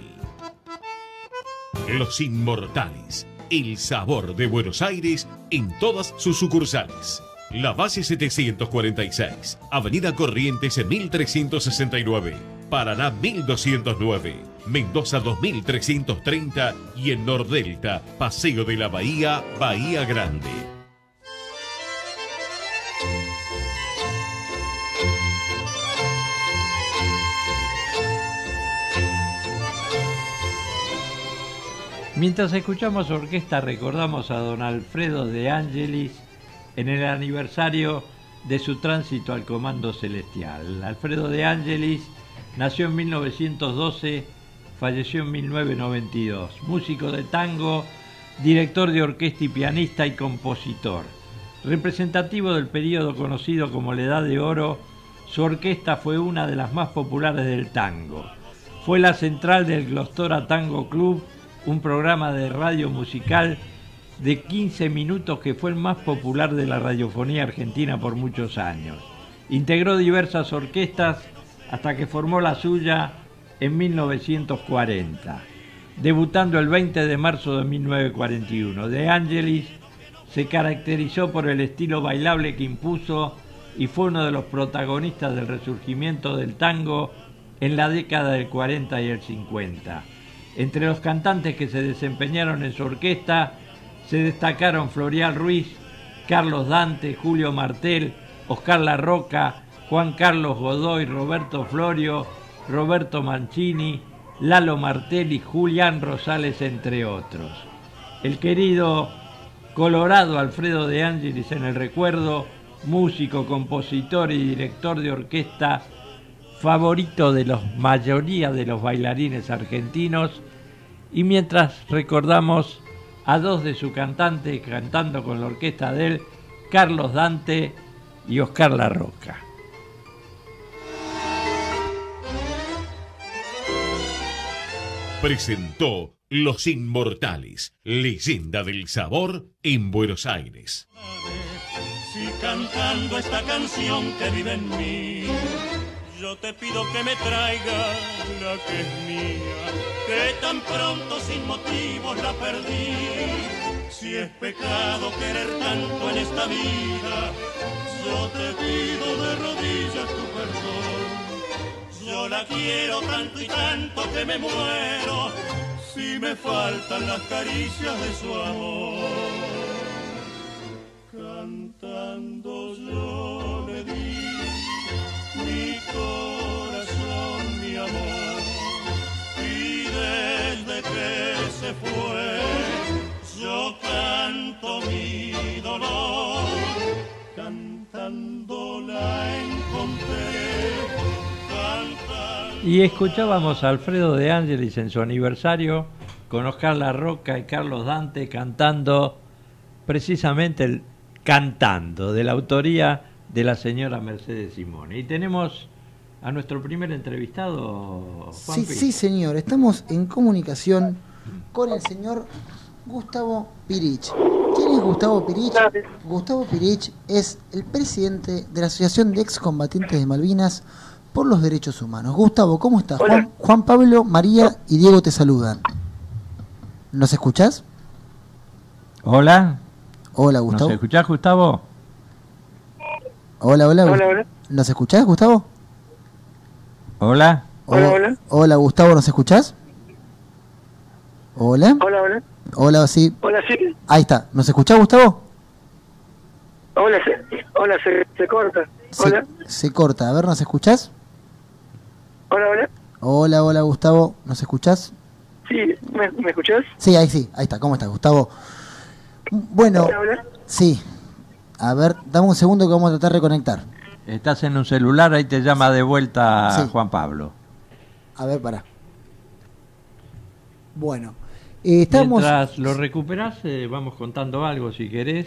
Los Inmortales, el sabor de Buenos Aires en todas sus sucursales. La Base 746, Avenida Corrientes 1369, Paraná 1209, Mendoza 2330 y en Nordelta, Paseo de la Bahía, Bahía Grande. Mientras escuchamos orquesta, recordamos a don Alfredo de Ángelis en el aniversario de su tránsito al Comando Celestial. Alfredo de Ángelis nació en 1912, falleció en 1992. Músico de tango, director de orquesta y pianista y compositor. Representativo del periodo conocido como la Edad de Oro, su orquesta fue una de las más populares del tango. Fue la central del Glostora Tango Club, un programa de radio musical de 15 minutos que fue el más popular de la radiofonía argentina por muchos años. Integró diversas orquestas hasta que formó la suya en 1940, debutando el 20 de marzo de 1941. De Ángelis se caracterizó por el estilo bailable que impuso y fue uno de los protagonistas del resurgimiento del tango en la década del 40 y el 50. Entre los cantantes que se desempeñaron en su orquesta se destacaron Florial Ruiz, Carlos Dante, Julio Martel, Oscar La Roca, Juan Carlos Godoy, Roberto Florio, Roberto Mancini, Lalo Martel y Julián Rosales, entre otros. El querido Colorado Alfredo de Ángelis en el recuerdo músico, compositor y director de orquesta favorito de la mayoría de los bailarines argentinos. Y mientras recordamos a dos de sus cantantes cantando con la orquesta de él, Carlos Dante y Oscar La Rocca. Presentó Los Inmortales, leyenda del sabor en Buenos Aires. Si cantando esta canción que vive en mí, yo te pido que me traiga la que es mía, que tan pronto sin motivos la perdí. Si es pecado querer tanto en esta vida, yo te pido de rodillas tu perdón. Yo la quiero tanto y tanto que me muero si me faltan las caricias de su amor. Cantando yo le di mi corazón, mi amor, y desde que se fue yo canto mi dolor. Cantando la encontré. Y escuchábamos a Alfredo De Angelis en su aniversario con Oscar La Rocca y Carlos Dante cantando precisamente el Cantando, de la autoría de la señora Mercedes Simone. Y tenemos a nuestro primer entrevistado, Juanpi. Sí, señor, estamos en comunicación con el señor Gustavo Pirich. ¿Quién es Gustavo Pirich? Gustavo Pirich es el presidente de la Asociación de Excombatientes de Malvinas por los Derechos Humanos. Gustavo, ¿cómo estás? Juan Pablo, María y Diego te saludan. ¿Nos escuchás? Hola. Hola, Gustavo. ¿Nos escuchás, Gustavo? Hola. ¿Nos escuchás, Gustavo? Hola. Hola, Gustavo, ¿nos escuchás? Hola. Hola, sí. Hola, sí. Ahí está. ¿Nos escuchás, Gustavo? Hola, se corta. Hola. Se corta. A ver, ¿nos escuchás? Hola. Hola, Gustavo. ¿Nos escuchás? Sí, ¿me escuchás? Sí. Ahí está. ¿Cómo estás, Gustavo? Bueno, Hola. Sí. A ver, dame un segundo que vamos a tratar de reconectar. Estás en un celular, ahí te llama de vuelta Sí. Juan Pablo. A ver, pará. Bueno, estamos... Mientras lo recuperás, vamos contando algo si querés.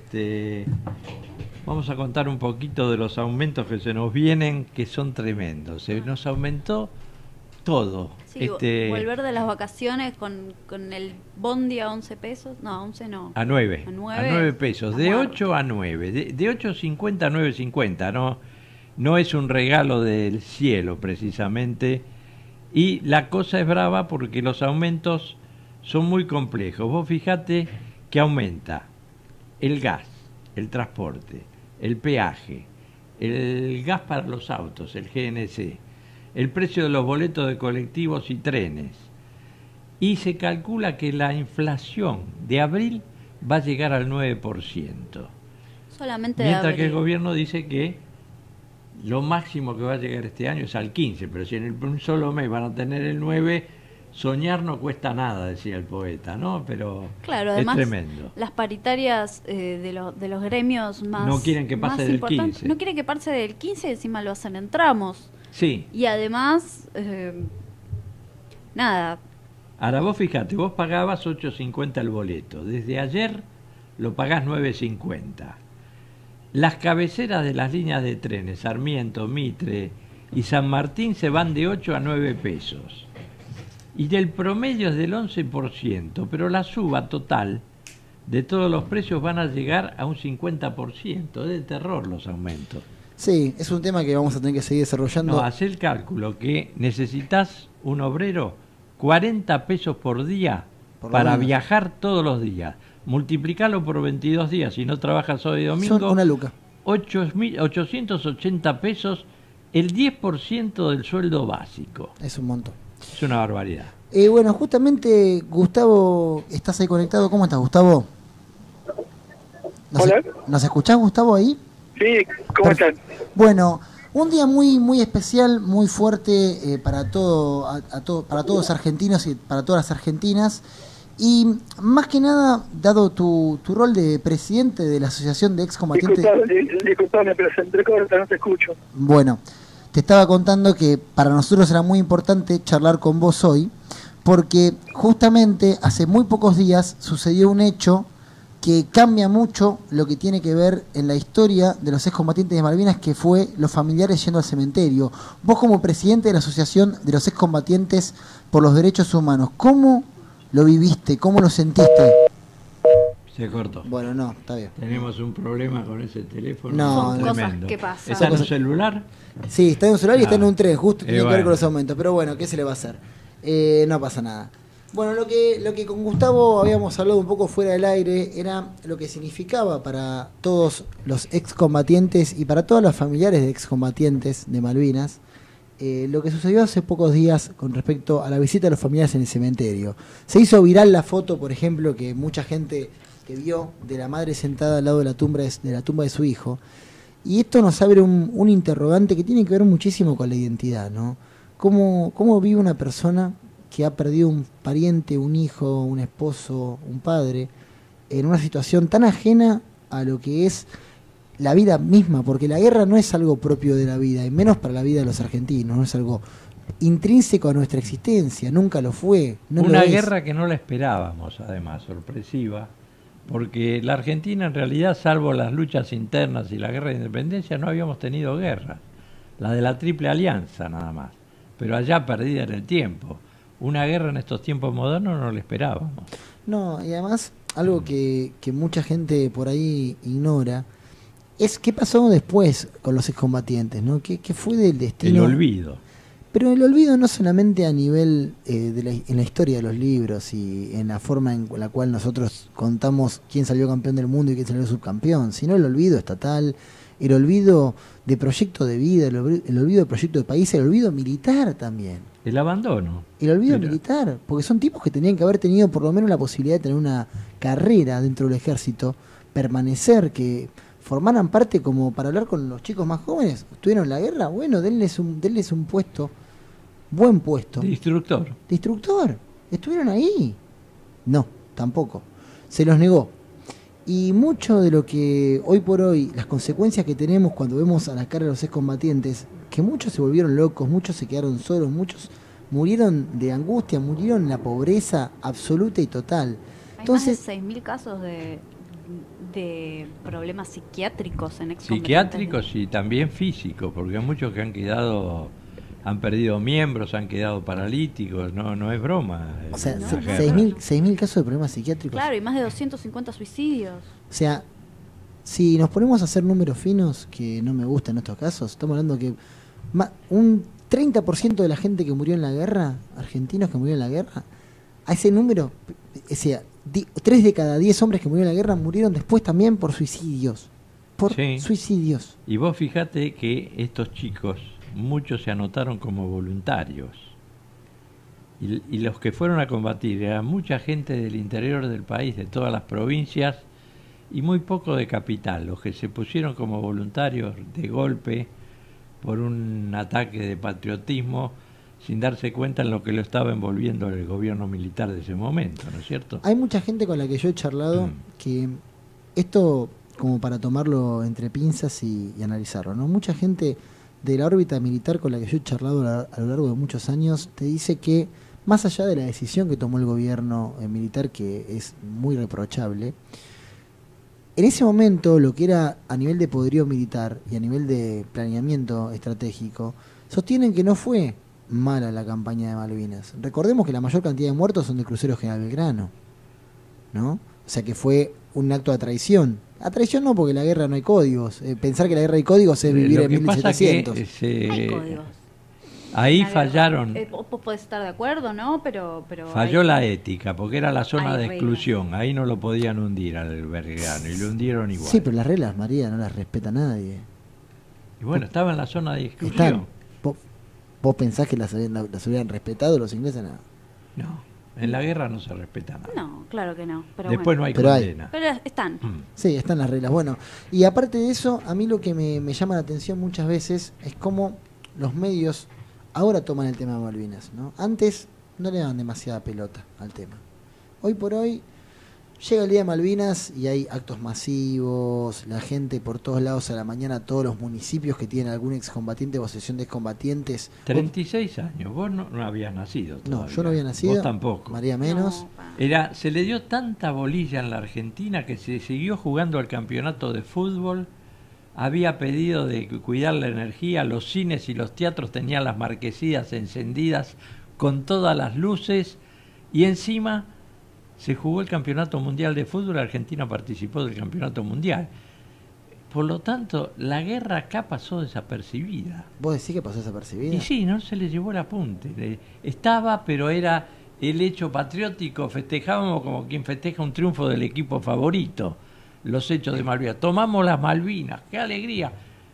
Vamos a contar un poquito de los aumentos que se nos vienen, que son tremendos. Se nos aumentó todo. Sí, volver de las vacaciones con el bondi a 11 pesos. No, a 11 no. A 9. A 9 pesos. De 8 a 9. De 8.50 a 9.50. No es un regalo del cielo, precisamente. Y la cosa es brava porque los aumentos son muy complejos. Vos fijate que aumenta el gas, el transporte, el peaje, el gas para los autos, el GNC, el precio de los boletos de colectivos y trenes. Y se calcula que la inflación de abril va a llegar al 9%. Solamente de Mientras abril. que el gobierno dice que lo máximo que va a llegar este año es al 15%, pero si en un solo mes van a tener el 9%, soñar no cuesta nada, decía el poeta, ¿no? Pero claro, es además, tremendo. las paritarias de los gremios más No quieren que pase más del importantes, 15. No quieren que pase del 15, encima lo hacen en tramos. Sí. Y además, nada. Ahora vos fijate, vos pagabas 8.50 el boleto. Desde ayer lo pagás 9.50. Las cabeceras de las líneas de trenes, Sarmiento, Mitre y San Martín, se van de 8 a 9 pesos. Y del promedio es del 11%, pero la suba total de todos los precios van a llegar a un 50%. Es de terror los aumentos. Sí, es un tema que vamos a tener que seguir desarrollando. No, hacé el cálculo que necesitas un obrero 40 pesos por día para viajar todos los días. Multiplicarlo por 22 días, si no trabajas sábado y domingo. Son una luca. 880 pesos, el 10% del sueldo básico. Es un montón. Es una barbaridad. Bueno, justamente, Gustavo, ¿estás ahí conectado? ¿Cómo estás, Gustavo? Hola. ¿Nos escuchás, Gustavo, ahí? Sí, ¿cómo están? Bueno, un día muy especial, muy fuerte para todos los argentinos y para todas las argentinas. Y más que nada, dado tu rol de presidente de la Asociación de Excombatientes... Disculpame, pero se entrecorta, no te escucho. Bueno, te estaba contando que para nosotros era muy importante charlar con vos hoy, porque justamente hace muy pocos días sucedió un hecho que cambia mucho lo que tiene que ver en la historia de los excombatientes de Malvinas, que fue los familiares yendo al cementerio. Vos como presidente de la Asociación de los Excombatientes por los Derechos Humanos, ¿cómo lo viviste? ¿Cómo lo sentiste? Se cortó. Bueno, no, está bien. Tenemos un problema con ese teléfono. No, Son tremendo. cosas que pasan. ¿Está en un celular? Sí, está en un celular y está en un tren, justo tiene que ver bueno. con los aumentos. Pero bueno, ¿qué se le va a hacer? No pasa nada. Bueno, lo que con Gustavo habíamos hablado un poco fuera del aire era lo que significaba para todos los excombatientes y para todos los familiares de excombatientes de Malvinas lo que sucedió hace pocos días con respecto a la visita de los familiares en el cementerio. Se hizo viral la foto, por ejemplo, que mucha gente que vio de la madre sentada al lado de la tumba de su hijo. Y esto nos abre un interrogante que tiene que ver muchísimo con la identidad, ¿no? ¿Cómo vive una persona que ha perdido un pariente, un hijo, un esposo, un padre, en una situación tan ajena a lo que es la vida misma? Porque la guerra no es algo propio de la vida, y menos para la vida de los argentinos, no es algo intrínseco a nuestra existencia, nunca lo fue. Una guerra que no la esperábamos, además, sorpresiva, porque la Argentina en realidad, salvo las luchas internas y la guerra de independencia, no habíamos tenido guerra. La de la Triple Alianza nada más, pero allá perdida en el tiempo. Una guerra en estos tiempos modernos no la esperábamos. No, y además, algo que mucha gente por ahí ignora, es qué pasó después con los excombatientes, ¿no? ¿Qué fue del destino? El olvido. Pero el olvido no solamente a nivel en la historia de los libros y en la forma en la cual nosotros contamos quién salió campeón del mundo y quién salió subcampeón, sino el olvido estatal, el olvido de proyecto de vida, el olvido de proyecto de país, el olvido militar también. El abandono. El olvido militar, porque son tipos que tenían que haber tenido por lo menos la posibilidad de tener una carrera dentro del ejército, permanecer, que formaran parte como para hablar con los chicos más jóvenes. ¿Estuvieron en la guerra? Bueno, denles un puesto, buen puesto. De instructor. De instructor. ¿Estuvieron ahí? No, tampoco. Se los negó. Y mucho de lo que hoy por hoy, las consecuencias que tenemos cuando vemos a la cara de los excombatientes, que muchos se volvieron locos, muchos se quedaron solos, muchos murieron de angustia, murieron en la pobreza absoluta y total. Entonces, hay más de 6.000 casos de problemas psiquiátricos en excombatientes. Psiquiátricos y también físicos, porque hay muchos que han perdido miembros, han quedado paralíticos, no es broma. O sea, 6.000 casos de problemas psiquiátricos. Claro, y más de 250 suicidios. O sea, si nos ponemos a hacer números finos, que no me gustan estos casos, estamos hablando que un 30% de la gente que murió en la guerra, argentinos que murieron en la guerra, a ese número, o sea, 3 de cada 10 hombres que murieron en la guerra murieron después también por suicidios. Suicidios. Y vos fíjate que estos chicos, muchos se anotaron como voluntarios. Y los que fueron a combatir eran mucha gente del interior del país, de todas las provincias, y muy poco de capital. Los que se pusieron como voluntarios de golpe por un ataque de patriotismo, sin darse cuenta en lo que lo estaba envolviendo el gobierno militar de ese momento, ¿no es cierto? Hay mucha gente con la que yo he charlado que esto, como para tomarlo entre pinzas y analizarlo, ¿no? Mucha gente de la órbita militar con la que yo he charlado a lo largo de muchos años te dice que, más allá de la decisión que tomó el gobierno militar, que es muy reprochable, en ese momento lo que era a nivel de poderío militar y a nivel de planeamiento estratégico, sostienen que no fue mala la campaña de Malvinas. Recordemos que la mayor cantidad de muertos son del crucero General Belgrano, ¿no? O sea que fue un acto de traición. A traición no, porque en la guerra no hay códigos. Pensar que la guerra hay códigos es vivir en 1700. Hay códigos. Ahí fallaron. Vos podés estar de acuerdo, ¿no? Pero falló la ética, porque era la zona de exclusión. Ahí no lo podían hundir al Belgrano, y lo hundieron igual. Sí, pero las reglas, María, no las respeta nadie. Y bueno, estaba en la zona de exclusión. ¿Vos pensás que las hubieran respetado los ingleses? No. En la guerra no se respeta nada. No, claro que no. Pero después bueno. no hay condena. Pero están. Sí, están las reglas. Bueno, y aparte de eso, a mí lo que me llama la atención muchas veces es cómo los medios ahora toman el tema de Malvinas, ¿no? Antes no le daban demasiada pelota al tema. hoy por hoy llega el Día de Malvinas y hay actos masivos, la gente por todos lados a la mañana, todos los municipios que tienen algún excombatiente o asociación de excombatientes. 36 años, vos no habías nacido todavía. No, yo no había nacido. Vos tampoco. María menos. Se le dio tanta bolilla en la Argentina que se siguió jugando el campeonato de fútbol. Había pedido de cuidar la energía, los cines y los teatros tenían las marquesinas encendidas con todas las luces y encima se jugó el campeonato mundial de fútbol, Argentina participó del campeonato mundial. Por lo tanto, la guerra acá pasó desapercibida. ¿Vos decís que pasó desapercibida? Y sí, no se le llevó el apunte. Estaba, pero era el hecho patriótico, festejábamos como quien festeja un triunfo del equipo favorito. Los hechos de Malvinas. Tomamos las Malvinas, qué alegría.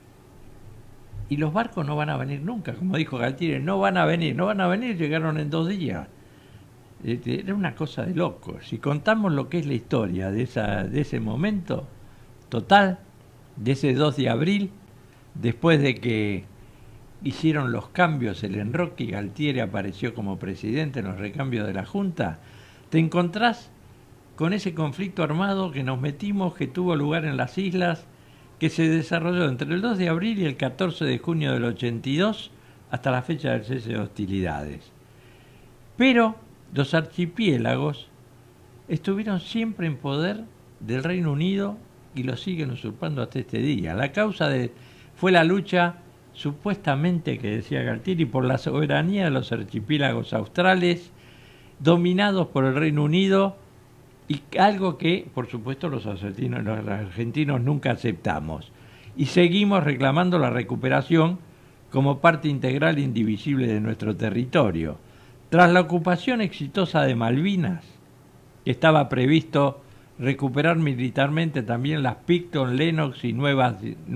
Y los barcos no van a venir nunca, como dijo Galtieri, no van a venir, llegaron en 2 días. Era una cosa de locos. Si contamos lo que es la historia de ese momento, total, de ese 2 de abril, después de que hicieron los cambios, el enroque y Galtieri apareció como presidente en los recambios de la Junta, te encontrás con ese conflicto armado que nos metimos, que tuvo lugar en las islas, que se desarrolló entre el 2 de abril y el 14 de junio del 82 hasta la fecha del cese de hostilidades. Pero los archipiélagos estuvieron siempre en poder del Reino Unido y lo siguen usurpando hasta este día. La causa fue la lucha, supuestamente, que decía Galtieri, por la soberanía de los archipiélagos australes, dominados por el Reino Unido, y algo que, por supuesto, los argentinos nunca aceptamos. Y seguimos reclamando la recuperación como parte integral e indivisible de nuestro territorio. Tras la ocupación exitosa de Malvinas, que estaba previsto recuperar militarmente también las Picton, Lennox y Nueva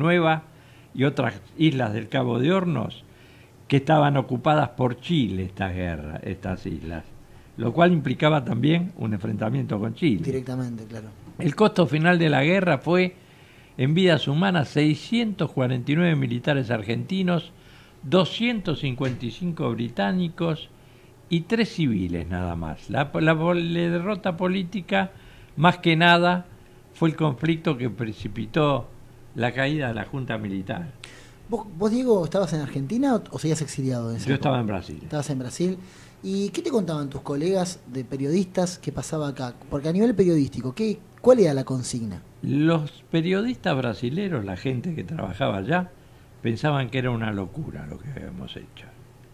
y otras islas del Cabo de Hornos, que estaban ocupadas por Chile, estas islas, lo cual implicaba también un enfrentamiento con Chile. Directamente, claro. El costo final de la guerra fue, en vidas humanas, 649 militares argentinos, 255 británicos y 3 civiles nada más. La derrota política, más que nada, fue el conflicto que precipitó la caída de la Junta Militar. ¿Vos, Diego, estabas en Argentina o seguías exiliado? Yo estaba en Brasil. Estabas en Brasil. ¿Y qué te contaban tus colegas de periodistas que pasaba acá? Porque a nivel periodístico, ¿cuál era la consigna? Los periodistas brasileros, la gente que trabajaba allá, pensaban que era una locura lo que habíamos hecho.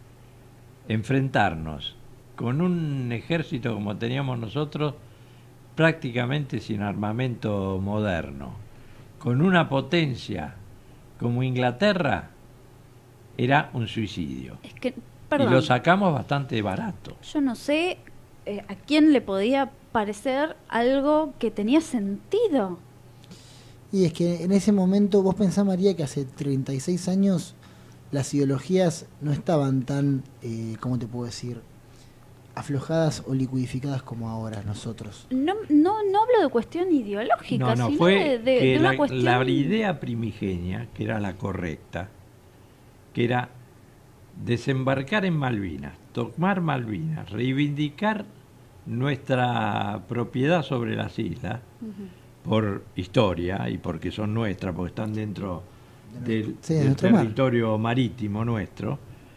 Enfrentarnos con un ejército como teníamos nosotros, prácticamente sin armamento moderno, con una potencia como Inglaterra, era un suicidio. Es que, perdón, y lo sacamos bastante barato. Yo no sé a quién le podía parecer algo que tenía sentido. Y es que en ese momento, vos pensás, María, que hace 36 años las ideologías no estaban tan, ¿cómo te puedo decir?, aflojadas o liquidificadas como ahora nosotros. No hablo de cuestión ideológica, sino fue de una cuestión... La idea primigenia, que era la correcta, que era desembarcar en Malvinas, tomar Malvinas, reivindicar nuestra propiedad sobre las islas, por historia y porque son nuestras, porque están dentro del territorio marítimo nuestro,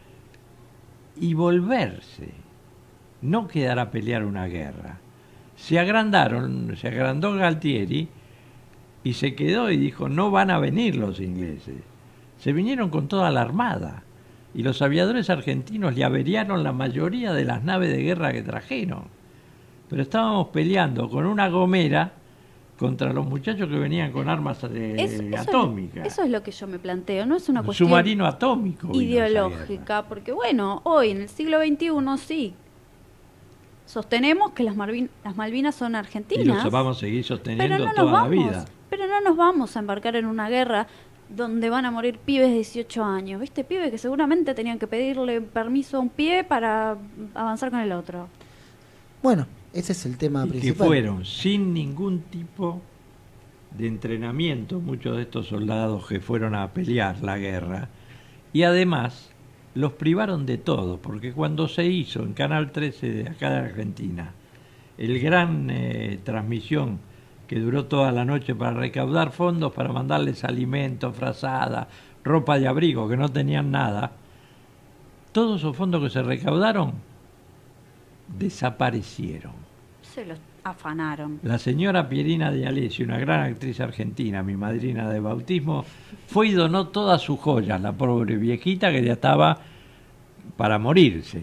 y volverse, no quedar a pelear una guerra. Se agrandó Galtieri y se quedó y dijo, no van a venir los ingleses. Se vinieron con toda la armada y los aviadores argentinos le averiaron la mayoría de las naves de guerra que trajeron. Pero estábamos peleando con una gomera contra los muchachos que venían con armas atómicas. Eso es lo que yo me planteo, no es una cuestión submarino atómico ideológica, porque bueno, hoy en el siglo XXI sí sostenemos que las Malvinas son argentinas. Y lo vamos a seguir sosteniendo toda la vida. Pero no nos vamos a embarcar en una guerra donde van a morir pibes de 18 años, ¿viste? Pibes que seguramente tenían que pedirle permiso a un pie para avanzar con el otro. Bueno, ese es el tema principal. Que fueron sin ningún tipo de entrenamiento muchos de estos soldados que fueron a pelear la guerra, y además los privaron de todo, porque cuando se hizo en Canal 13 de acá de Argentina el gran transmisión que duró toda la noche para recaudar fondos para mandarles alimentos, frazada, ropa de abrigo, que no tenían nada, todos esos fondos que se recaudaron desaparecieron. Se los afanaron. La señora Pierina de Alessi, una gran actriz argentina, mi madrina de bautismo, fue y donó todas sus joyas, la pobre viejita que ya estaba para morirse,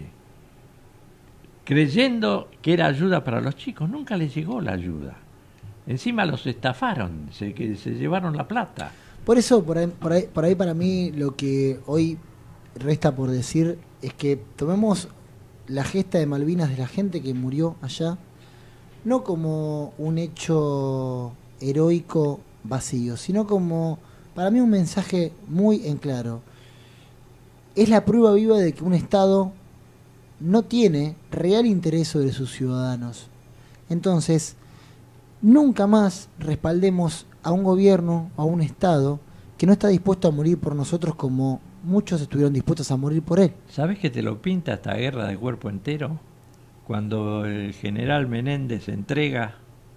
creyendo que era ayuda para los chicos. Nunca les llegó la ayuda. Encima los estafaron, se llevaron la plata. Por eso, por ahí para mí, lo que hoy resta por decir es que tomemos la gesta de Malvinas de la gente que murió allá, no como un hecho heroico vacío, sino como, para mí, un mensaje muy en claro. Es la prueba viva de que un Estado no tiene real interés sobre sus ciudadanos. Entonces, nunca más respaldemos a un gobierno, a un Estado, que no está dispuesto a morir por nosotros como muchos estuvieron dispuestos a morir por él. ¿Sabés que te lo pinta esta guerra de cuerpo entero? Cuando el general Menéndez se entrega,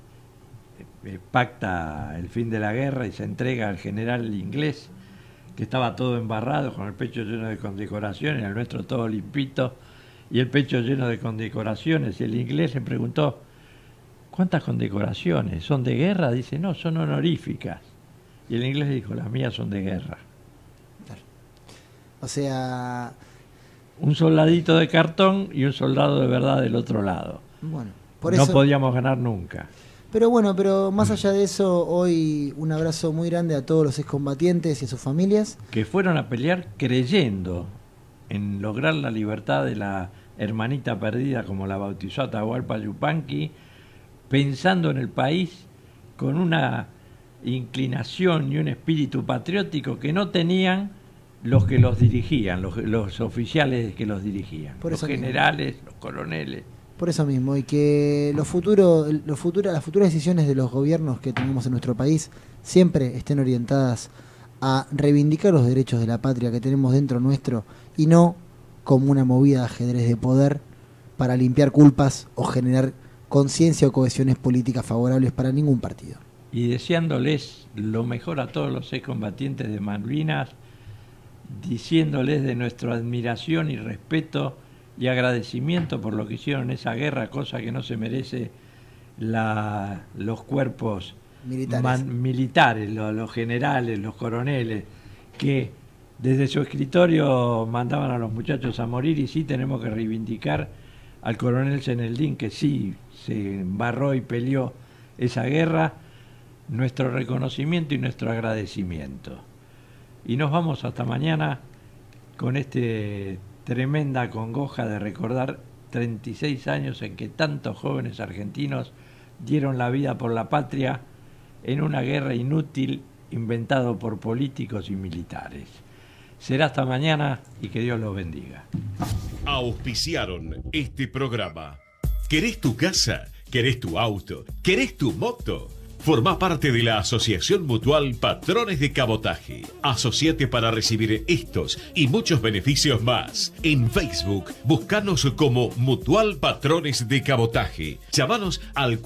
pacta el fin de la guerra y se entrega al general inglés, que estaba todo embarrado, con el pecho lleno de condecoraciones, el nuestro todo limpito, y el pecho lleno de condecoraciones. Y el inglés le preguntó, ¿cuántas condecoraciones? ¿Son de guerra? Dice, no, son honoríficas. Y el inglés le dijo, las mías son de guerra. O sea... un soldadito de cartón y un soldado de verdad del otro lado. Bueno, no podíamos ganar nunca. Pero bueno, pero más allá de eso, hoy un abrazo muy grande a todos los excombatientes y a sus familias. Que fueron a pelear creyendo en lograr la libertad de la hermanita perdida, como la bautizó Atahualpa Yupanqui, pensando en el país con una inclinación y un espíritu patriótico que no tenían los que los dirigían, los oficiales que los dirigían, los generales, los coroneles. Por eso mismo, y que las futuras decisiones de los gobiernos que tenemos en nuestro país siempre estén orientadas a reivindicar los derechos de la patria que tenemos dentro nuestro, y no como una movida de ajedrez de poder para limpiar culpas o generar conciencia o cohesiones políticas favorables para ningún partido. Y deseándoles lo mejor a todos los excombatientes de Malvinas, diciéndoles de nuestra admiración y respeto y agradecimiento por lo que hicieron en esa guerra, cosa que no se merece los cuerpos militares, los generales, los coroneles, que desde su escritorio mandaban a los muchachos a morir. Y sí tenemos que reivindicar al coronel Zeneldín, que sí se embarró y peleó esa guerra, nuestro reconocimiento y nuestro agradecimiento. Y nos vamos hasta mañana con este tremenda congoja de recordar 36 años en que tantos jóvenes argentinos dieron la vida por la patria en una guerra inútil inventado por políticos y militares. Será hasta mañana y que Dios los bendiga. Auspiciaron este programa. ¿Querés tu casa? ¿Querés tu auto? ¿Querés tu moto? Formá parte de la Asociación Mutual Patrones de Cabotaje. Asociate para recibir estos y muchos beneficios más. En Facebook, buscanos como Mutual Patrones de Cabotaje. Llamanos al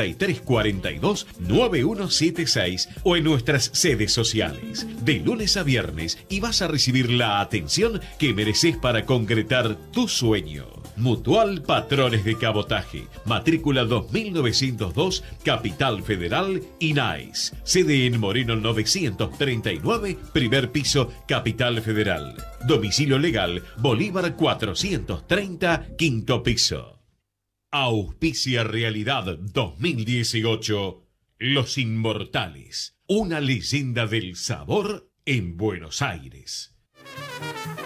4342-9176 o en nuestras sedes sociales. De lunes a viernes y vas a recibir la atención que mereces para concretar tu sueño. Mutual Patrones de Cabotaje, matrícula 2902, Capital Federal, INAIS. Sede en Moreno 939, primer piso, Capital Federal. Domicilio legal, Bolívar 430, quinto piso. Auspicia Realidad 2018, Los Inmortales, una leyenda del sabor en Buenos Aires.